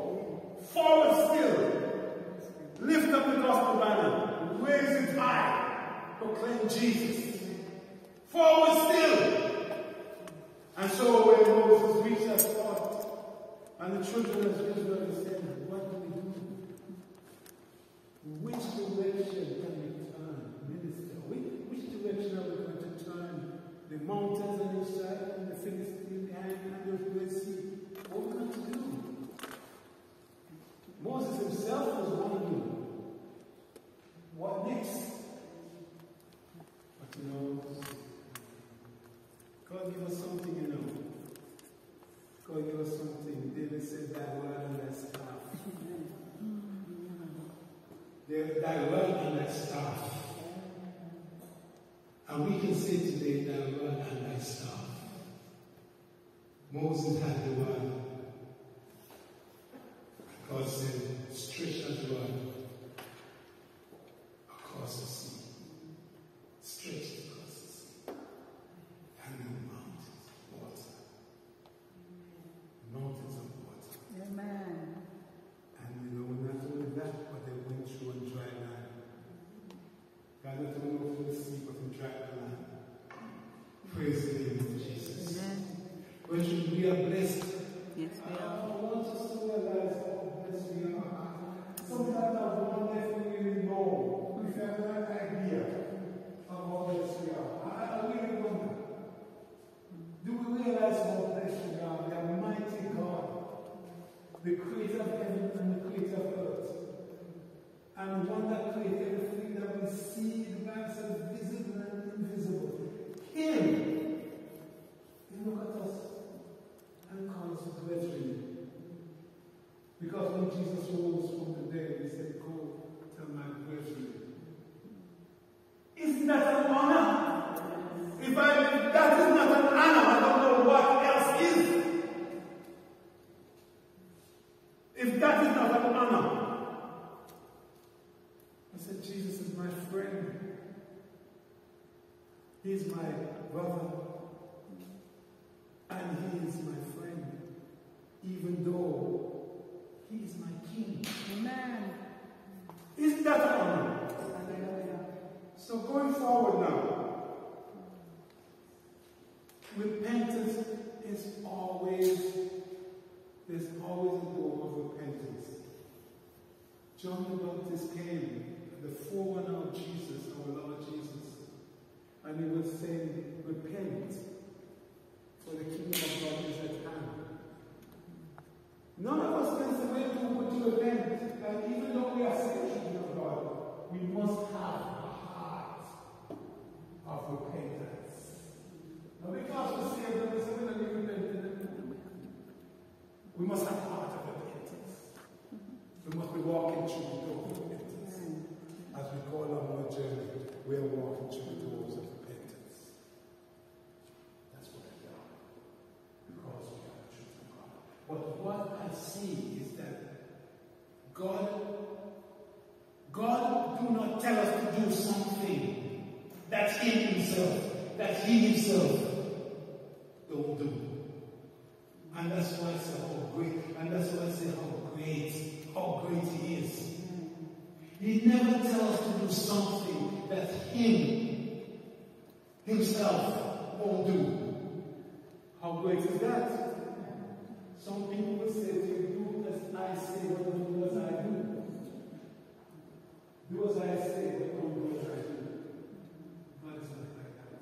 forward. Forward still. Lift up the gospel banner. Raise it high. proclaim Jesus. Forward still. And so when Moses reached that spot, and the children of Israel said, what do we do? Which direction can we turn, minister? Which, which direction are we going to turn? The mountains on each side and the Philistine behind and the Red Sea. What are we going to do? Moses himself was wondering, what next? But you know, God give us something, you know. God give us something. David said, thy word and thy staff. Thy word and thy staff. And we can say today, thy word and thy staff. Moses had the word. God said, stretch that word across the sea. Stretch it across the sea. And the mountains of water. Mountains of water. Amen. And you know, not only that, but they went through on dry land. God not only over the sea, but in dry land. Praise the name of Jesus. Amen. When we are blessed, Yes, we I are. want us to realize how blessed we are. Sometimes I wonder if we really know, if we have an idea of how blessed we are. I, I really wonder. Do we realize how blessed we are? The Almighty God, the creator of heaven and the creator of earth, and one that created everything that we see, the Bible says visible and invisible. Him. He look at us and call us brethren. Because when Jesus rose from the dead, he said, go tell my brethren. Isn't that an honor? If, I, if that is not an honor, I don't know what else is. If that is not an honor, I said, Jesus is my friend. He is my brother. And he is my friend. Even though he is my king. Amen. Isn't that an honor? So going forward now, repentance is always, there's always a door of repentance. John the Baptist came, the forerunner of Jesus, our Lord Jesus, and he was saying, repent, for the kingdom of God is at hand. None of us can say, where do we to repent? And even though we are saved children of God, we must have a heart of repentance. Now, because we say that we say we're not repentant, we must have a heart of repentance. We must be walking through the door of repentance. As we go along our journey, we are walking through the doors of repentance. That's what we are. Because we are the truth of God. But what I see is that God, God do not tell us to do something that He Himself, that He Himself don't do. And that's why I say how great, and that's why I say how great, how great He is. He never tells us to do something that Him, Himself won't do. How great is that? Some people will say to you, do as I say, but don't do as I do. Do as I say, but don't do as I do. God is not like that.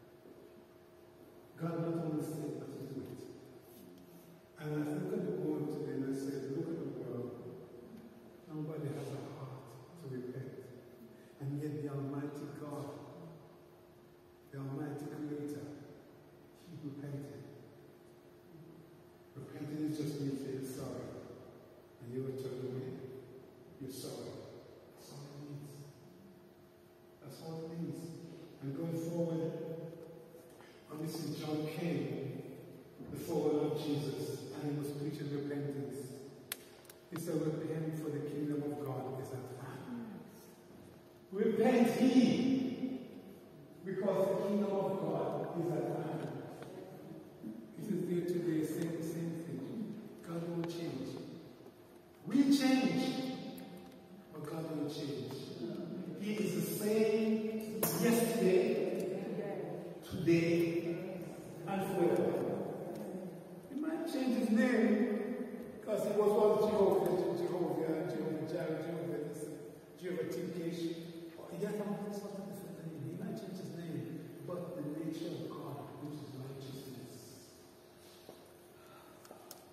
God not only says, but He do it. And I look at the world today and I say, look at the world. Nobody has a heart to repent. And yet the Almighty God, the Almighty Creator, He repented. Repenting is just me saying sorry. And you will turn away. You're sorry. That's all it means. That's all it means. And going forward, obviously John came, the forerunner of Jesus, and he was preaching repentance. He said, repent, for the kingdom of God is at hand. Repent ye, because the kingdom of God is at hand. It is there today, saying the same thing. God won't change. We change, but God will change. He is the same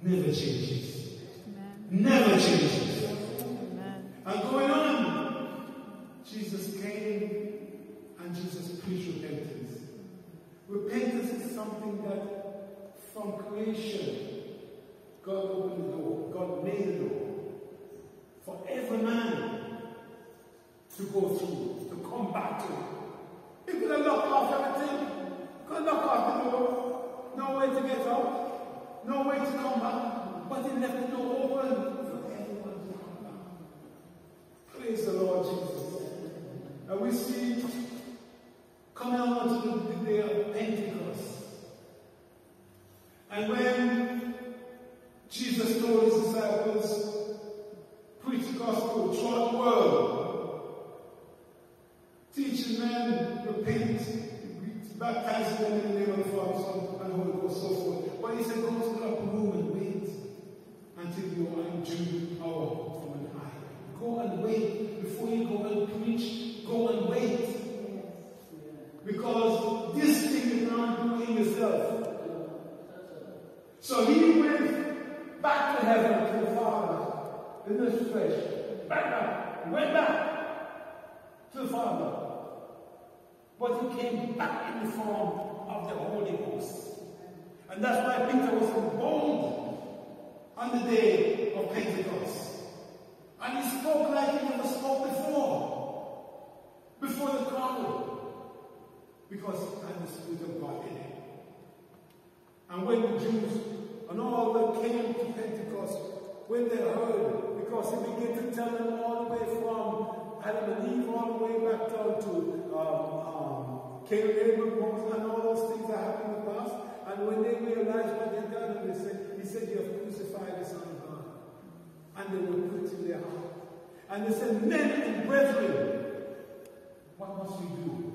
never changes. Amen. Never changes. Amen. And going on, Jesus came and Jesus preached repentance. Repentance is something that from creation, God opened the door. God made the door for every man to go through, to come back to. He could have locked off everything. Could have locked off the door. No way to get out. No way to come back. But he left the door open for everyone to come back. Praise the Lord Jesus. And we see coming on to the day of Pentecost. And when Jesus told his disciples, preach the gospel throughout the world, teaching men, repent, baptizing them in the name of the Father, Son, and Holy Ghost, so forth. But he said, go to the upper room and wait until you are endued power from on high. Go and wait before you go and preach. Go and wait. Because this thing you can't do in yourself. So he went back to heaven to the Father in this flesh. Back up. He went back to the Father. But he came back in the form of the Holy Ghost. And that's why Peter was so bold on the day of Pentecost. And he spoke like he never spoke before. Before the crowd. Because he had the Spirit of God in him. And when the Jews and all that came to Pentecost, when they heard, because he began to tell them all the way from Adam and Eve, all the way back down to um, um, Cain, Abel, Moses, and all those things that happened in the past. And when they realized what they done, they said, he said, you have crucified the Son of God. And they were put in their heart. And they said, men and brethren, what must we do?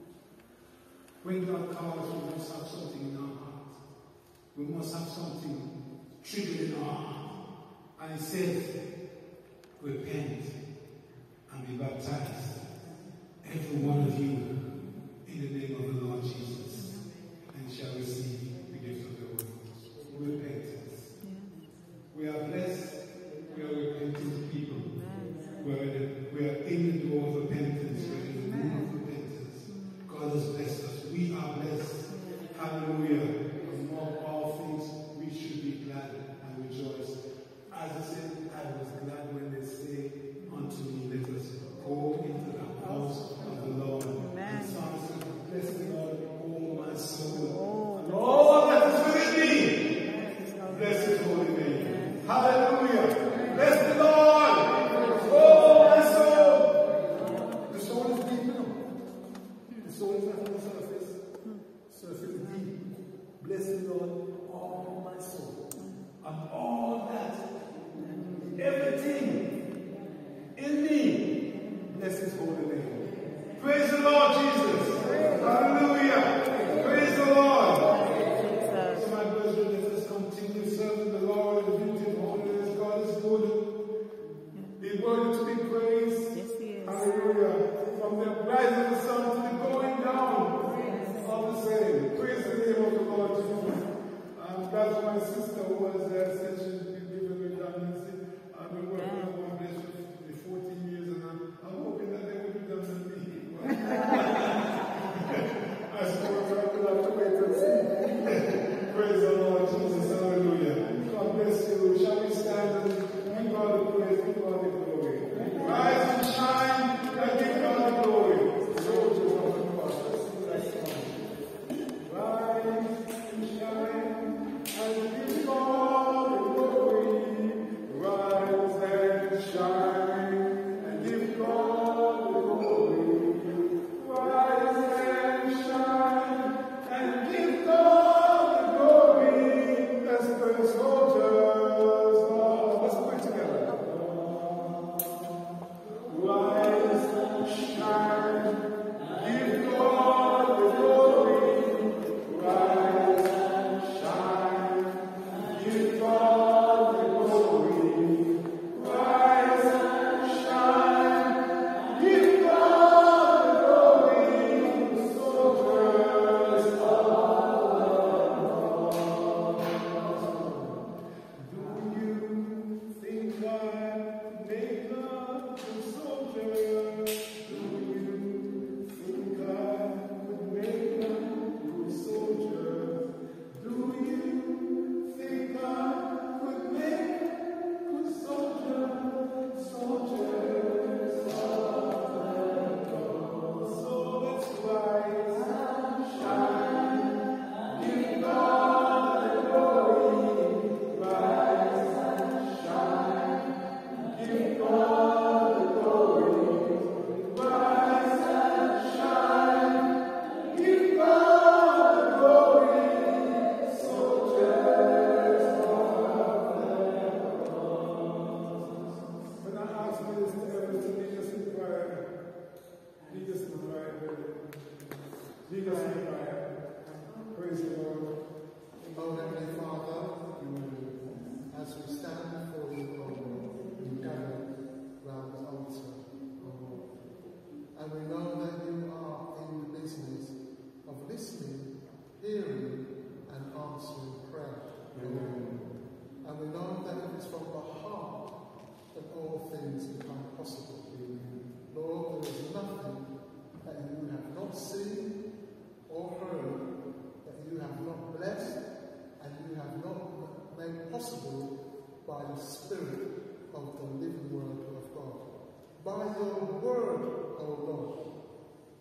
When God calls, we must have something in our heart. We must have something triggered in our heart. And he says, repent and be baptized, every one of you, in the name of the Lord Jesus, and shall receive the gift of the Holy Ghost. Repentance. We are blessed. We are repentant people. We are, the, we are in the door of repentance. We are in the room of repentance. God has blessed us. We are blessed. Hallelujah. And more all things, we should be glad and rejoice. As I said, I was glad when they say unto me, let us go into the house of the Lord. Amen. And Psalm says, bless the Lord, oh my soul, and all that is within me. Bless his holy name. Hallelujah. Bless the Lord, oh my soul. The soul is deep now. The soul is not on the surface. Surface is deep. Bless the Lord, all my soul, and all that. Everything in me, bless his holy name. Praise the Lord Jesus. Hallelujah. Praise the Lord. So my brethren, let us continue serving the Lord in the beauty of holiness. God is good. He's worthy to be praised. Yes, he is. Hallelujah. From the rising of the sun to the going down of the same. Praise the name of the Lord Jesus. Um, that's my sister who was there, said she's been given redundancy. I've been working on my blessing for fourteen years, and I'm, I'm hoping that they will be done with me. I suppose I will have to wait and see. Praise the Lord Jesus. Hallelujah. God bless you. Shall we stand and give God the praise, give God the glory? Rise and shine and give God the glory. Soldiers of the cross. Let's sing that song. Rise and shine and give God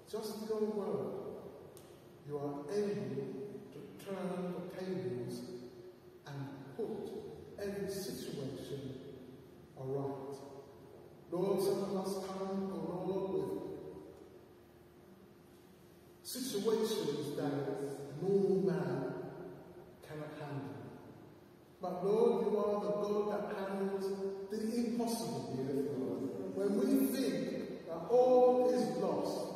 just your word, you are able to turn the tables and put every situation aright. Lord, some of us come, oh Lord, with situations that no man cannot handle. But Lord, you are the God that handles the impossible. When we think that all is lost,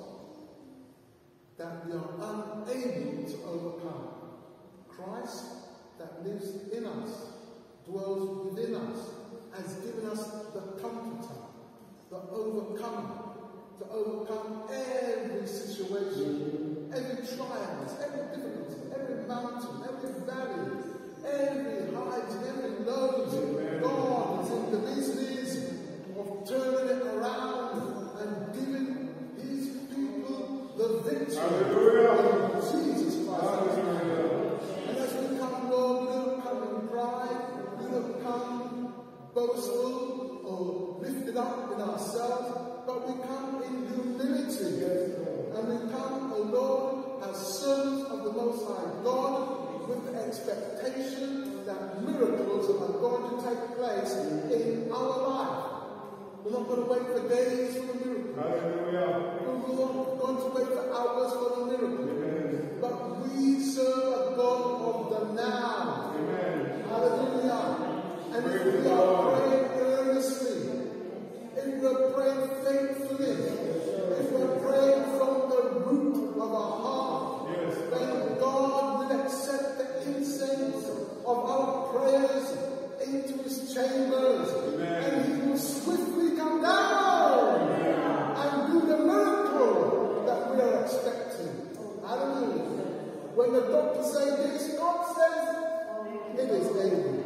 that we are unable to overcome, Christ that lives in us, dwells within us, has given us the comforter, the overcomer, to overcome every situation, every trial, every difficulty, every mountain, every valley, every height, every low. God is in the business of turning it around and giving his people the victory. Hallelujah. In Jesus Christ. Hallelujah. And as we come, Lord, we don't come in pride, we don't come boastful or lifted up in ourselves, but we come in humility. And we come, O Lord, as servants of the Most High God, with the expectation that miracles are going to take place in our life. We're not going to wait for days for the miracle. Hallelujah. We're not going to wait for hours for the miracle. Amen. But we serve a God of the now. Amen. Hallelujah. And if we are praying earnestly, if we're praying faithfully, if we're praying from the root of our heart, yes, then God will accept the incense of our prayers into his chambers. Amen. And he will swiftly come down. Amen. And do the miracle that we are expecting. Hallelujah. When the doctor says this, God says it is able.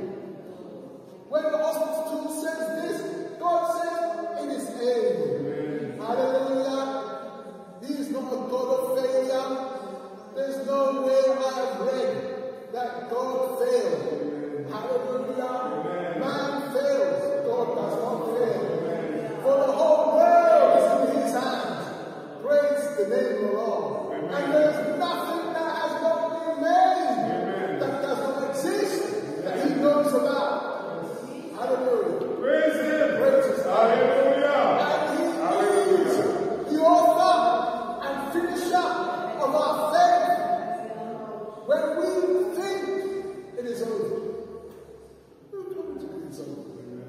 When the hospital says this, God says it is able. Amen. Hallelujah. He is not a God of failure. There's no way I have read that God failed. Amen. Hallelujah. Amen. Man fails. God does not fail. Amen. For the whole world is in his hands. Praise the name of the Lord. Amen. And there's nothing that has not been made. Amen. That does not exist that he knows about. Hallelujah. Praise him. Praise his name. Hallelujah. And he Hallelujah. Is the author and finisher of our faith. When we think it is over, we're coming to it is over.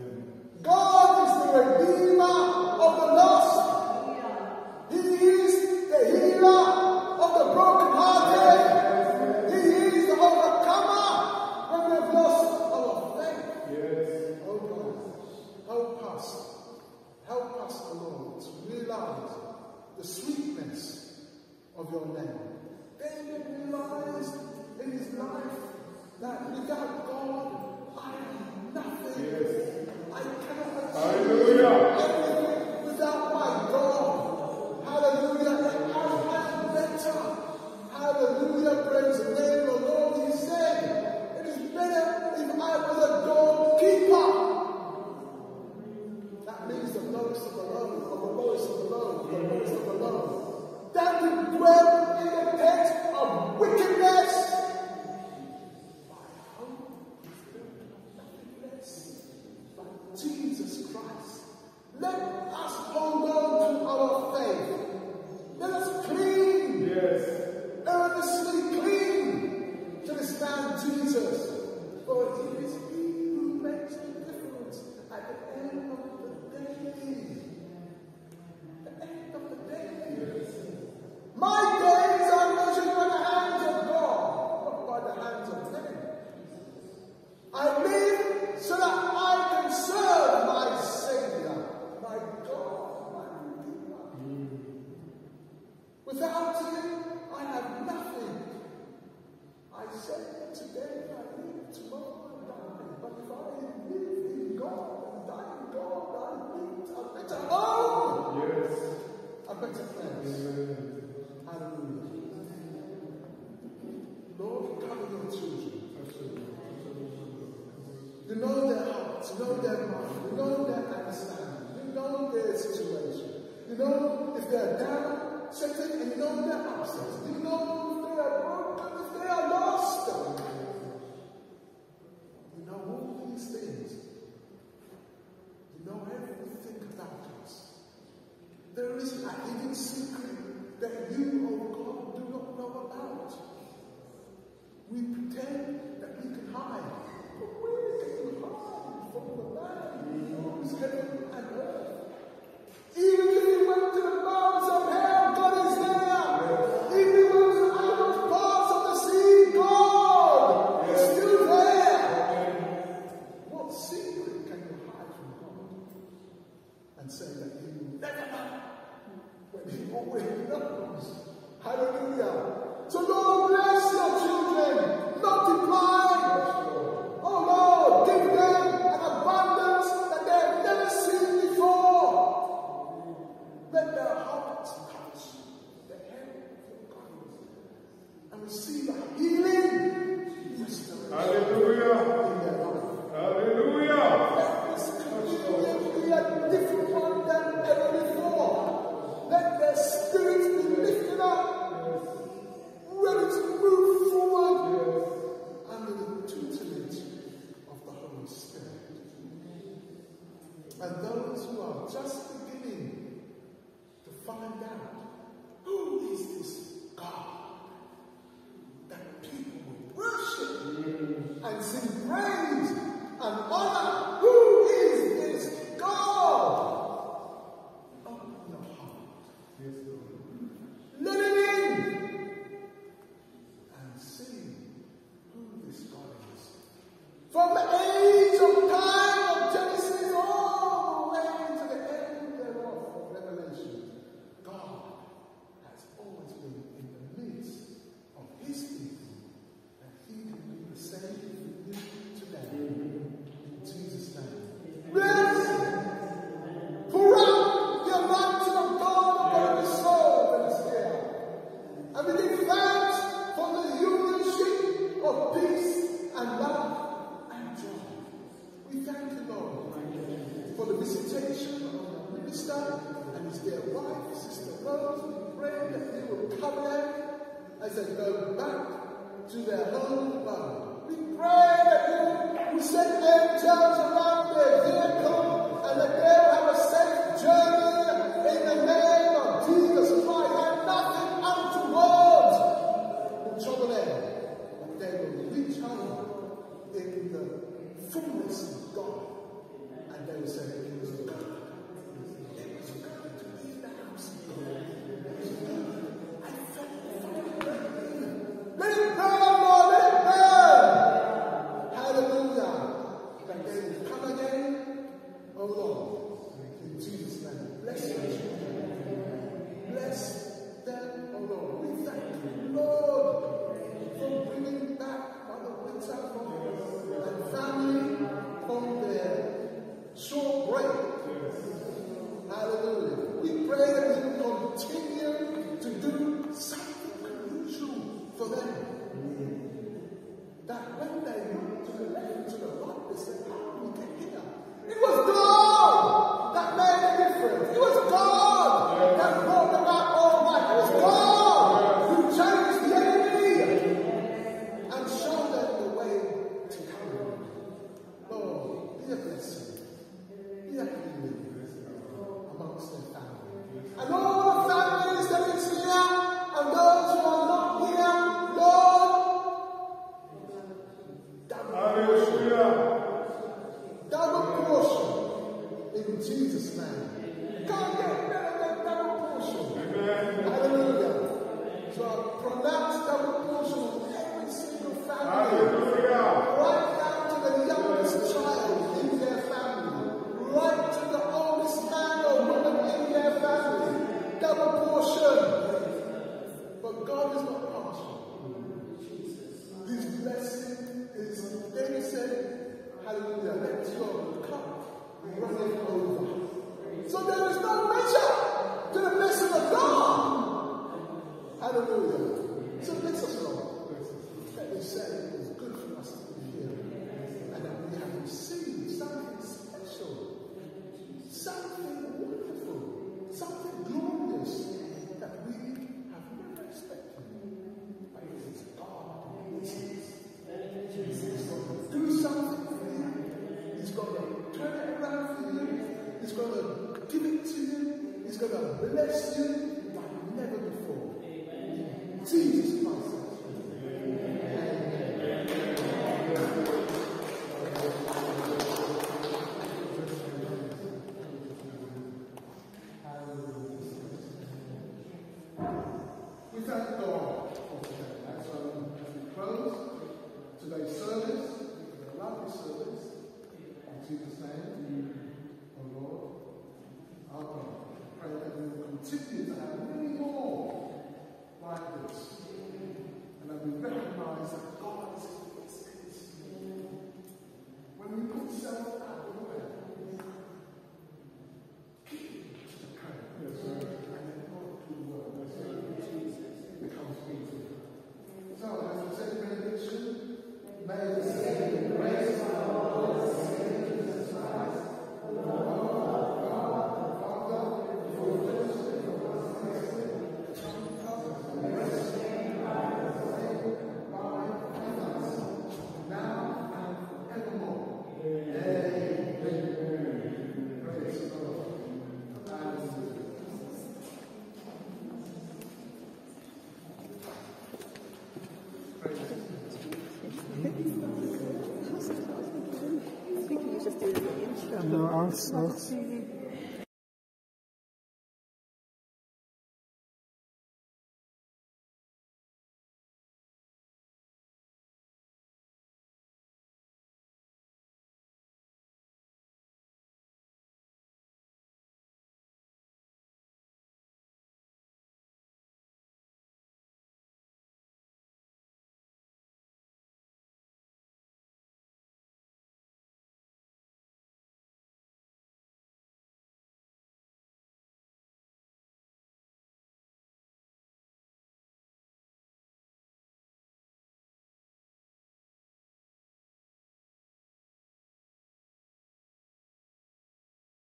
God is the redeemer of the lost. He is the healer of the brokenhearted. He is the overcomer when we've lost our faith. Yes. Oh God, help us. Help us, O Lord, to realize the sweetness of your name. David realized in his life that without God, I am nothing. Yes. I cannot achieve anything without my God. Hallelujah. And I am better. Hallelujah. Praise the name of the Lord. He said, it is better if I was a doorkeeper. That means the lowest of the low, or the lowest of the low, the lowest of the low. That will dwell in the pit of wickedness. My hope is nothing less but Jesus Christ. Let us hold on to our faith. Let us cling, yes, earnestly cling to this man Jesus. For it is he who makes the difference at the end of the day. The end of the day. Yes. My days are measured by the hands of God, not by the hands of men. I live so that I can serve my Savior, my God, my Redeemer. Mm. Without him, I have nothing. I say today I live, tomorrow I die. But if I live in God and die in God, I live a better home. Yes. A better place. Amen. Hallelujah. Lord, cover your children. You know their hearts, you know their mind, you know their understanding, you know their situation. You know if they're down, set frustrated and you know they're upset. You know if they are broken, if they are lost. You know all these things. You know everything about us. There is a hidden secret that you, oh God, do not know about. We pretend that we can hide. But where can you hide from the man who knows heaven and earth? Even if you went to the bowels of hell, God is there. Even if you went to the uttermost parts of the sea, God is still there. What secret can you hide from God and say that He will never know when He already knows? Hallelujah. So Lord, bless your children. Multiply. Oh Lord, give them an abundance that they have never seen before. Let their hearts touch the hem of your garment and receive a healing restoration. Hallelujah. In their life. Hallelujah. Let this communion be a different one than ever before. Let their spirits be lifted up, ready to move forward under the tutelage of the Holy Spirit. And those who are just beginning to find out, who is this God that people will worship and sing praise and honor? Who is this God? Open your heart. Let it in. And see who this God is. From the age of time of Genesis all the way to the end thereof of Revelation, God has always been in the midst of His people, and He can do the same for you today. In Jesus' name. Bless! Pour out the anointing of God upon His soul that is here. And we give thanks for the unionship of peace and love and joy. We thank you, Lord, for the visitation of the minister and his dear wife, Sister Rose. We pray that you will cover them as they go back to their home abode. We pray that you will send angels around their vehicle and that they will have a safe journey in the name of Jesus Christ, and nothing untoward will trouble them, and they will reach home in the fullness of God, and they will say, it was good. It was good to leave the house of God. It was good. I felt the fire burning. Let it burn, Lord, let it burn. Hallelujah. That they will come again, oh Lord, in Jesus' name. Bless your children. Bless them, oh Lord. We thank you, Lord, for bringing back Mother Winter and family from their short break. Hallelujah. We pray that you will continue to do something unusual for them. That when they look to the left, to the right, they say, how we get here? It was God that made a difference. It was God that brought them out all right. It was God who changed the enemy and showed them the way to come. Lord, be a blessing. Be a healing amongst their family. And all the families that is here and those who are not here, Lord, Hallelujah. double portion in Jesus' name. God get better than double portion. Amen. Hallelujah. So I pronounce double portion on every single family. Hallelujah. Right down to the youngest child in their family. Right to the oldest man or woman in their family. Double portion. But God is not partial. His blessing is, David said, hallelujah, let your cup run over. So there is no measure He's going to bless you like never before. Jesus Christ. We thank God for today. As, um, as we close today's service, a lovely service, in Jesus' name, oh Lord, our God, pray that we will continue to have many more like this, and that we recognize that God is in this case. When we put self out of the way, keep it to the prayer. Yes, sir. And then God do the work. Yes, sir. It becomes easy. So, as we say benediction, may the saving grace of our Lord and Savior Jesus Christ, the Lord of God, the Father, the fullness of the Holy Spirit, the rest and abide with us now and forevermore. Amen. Praise the Lord. Hallelujah. Praise the I think you just do the intro. No, I'll, I'll,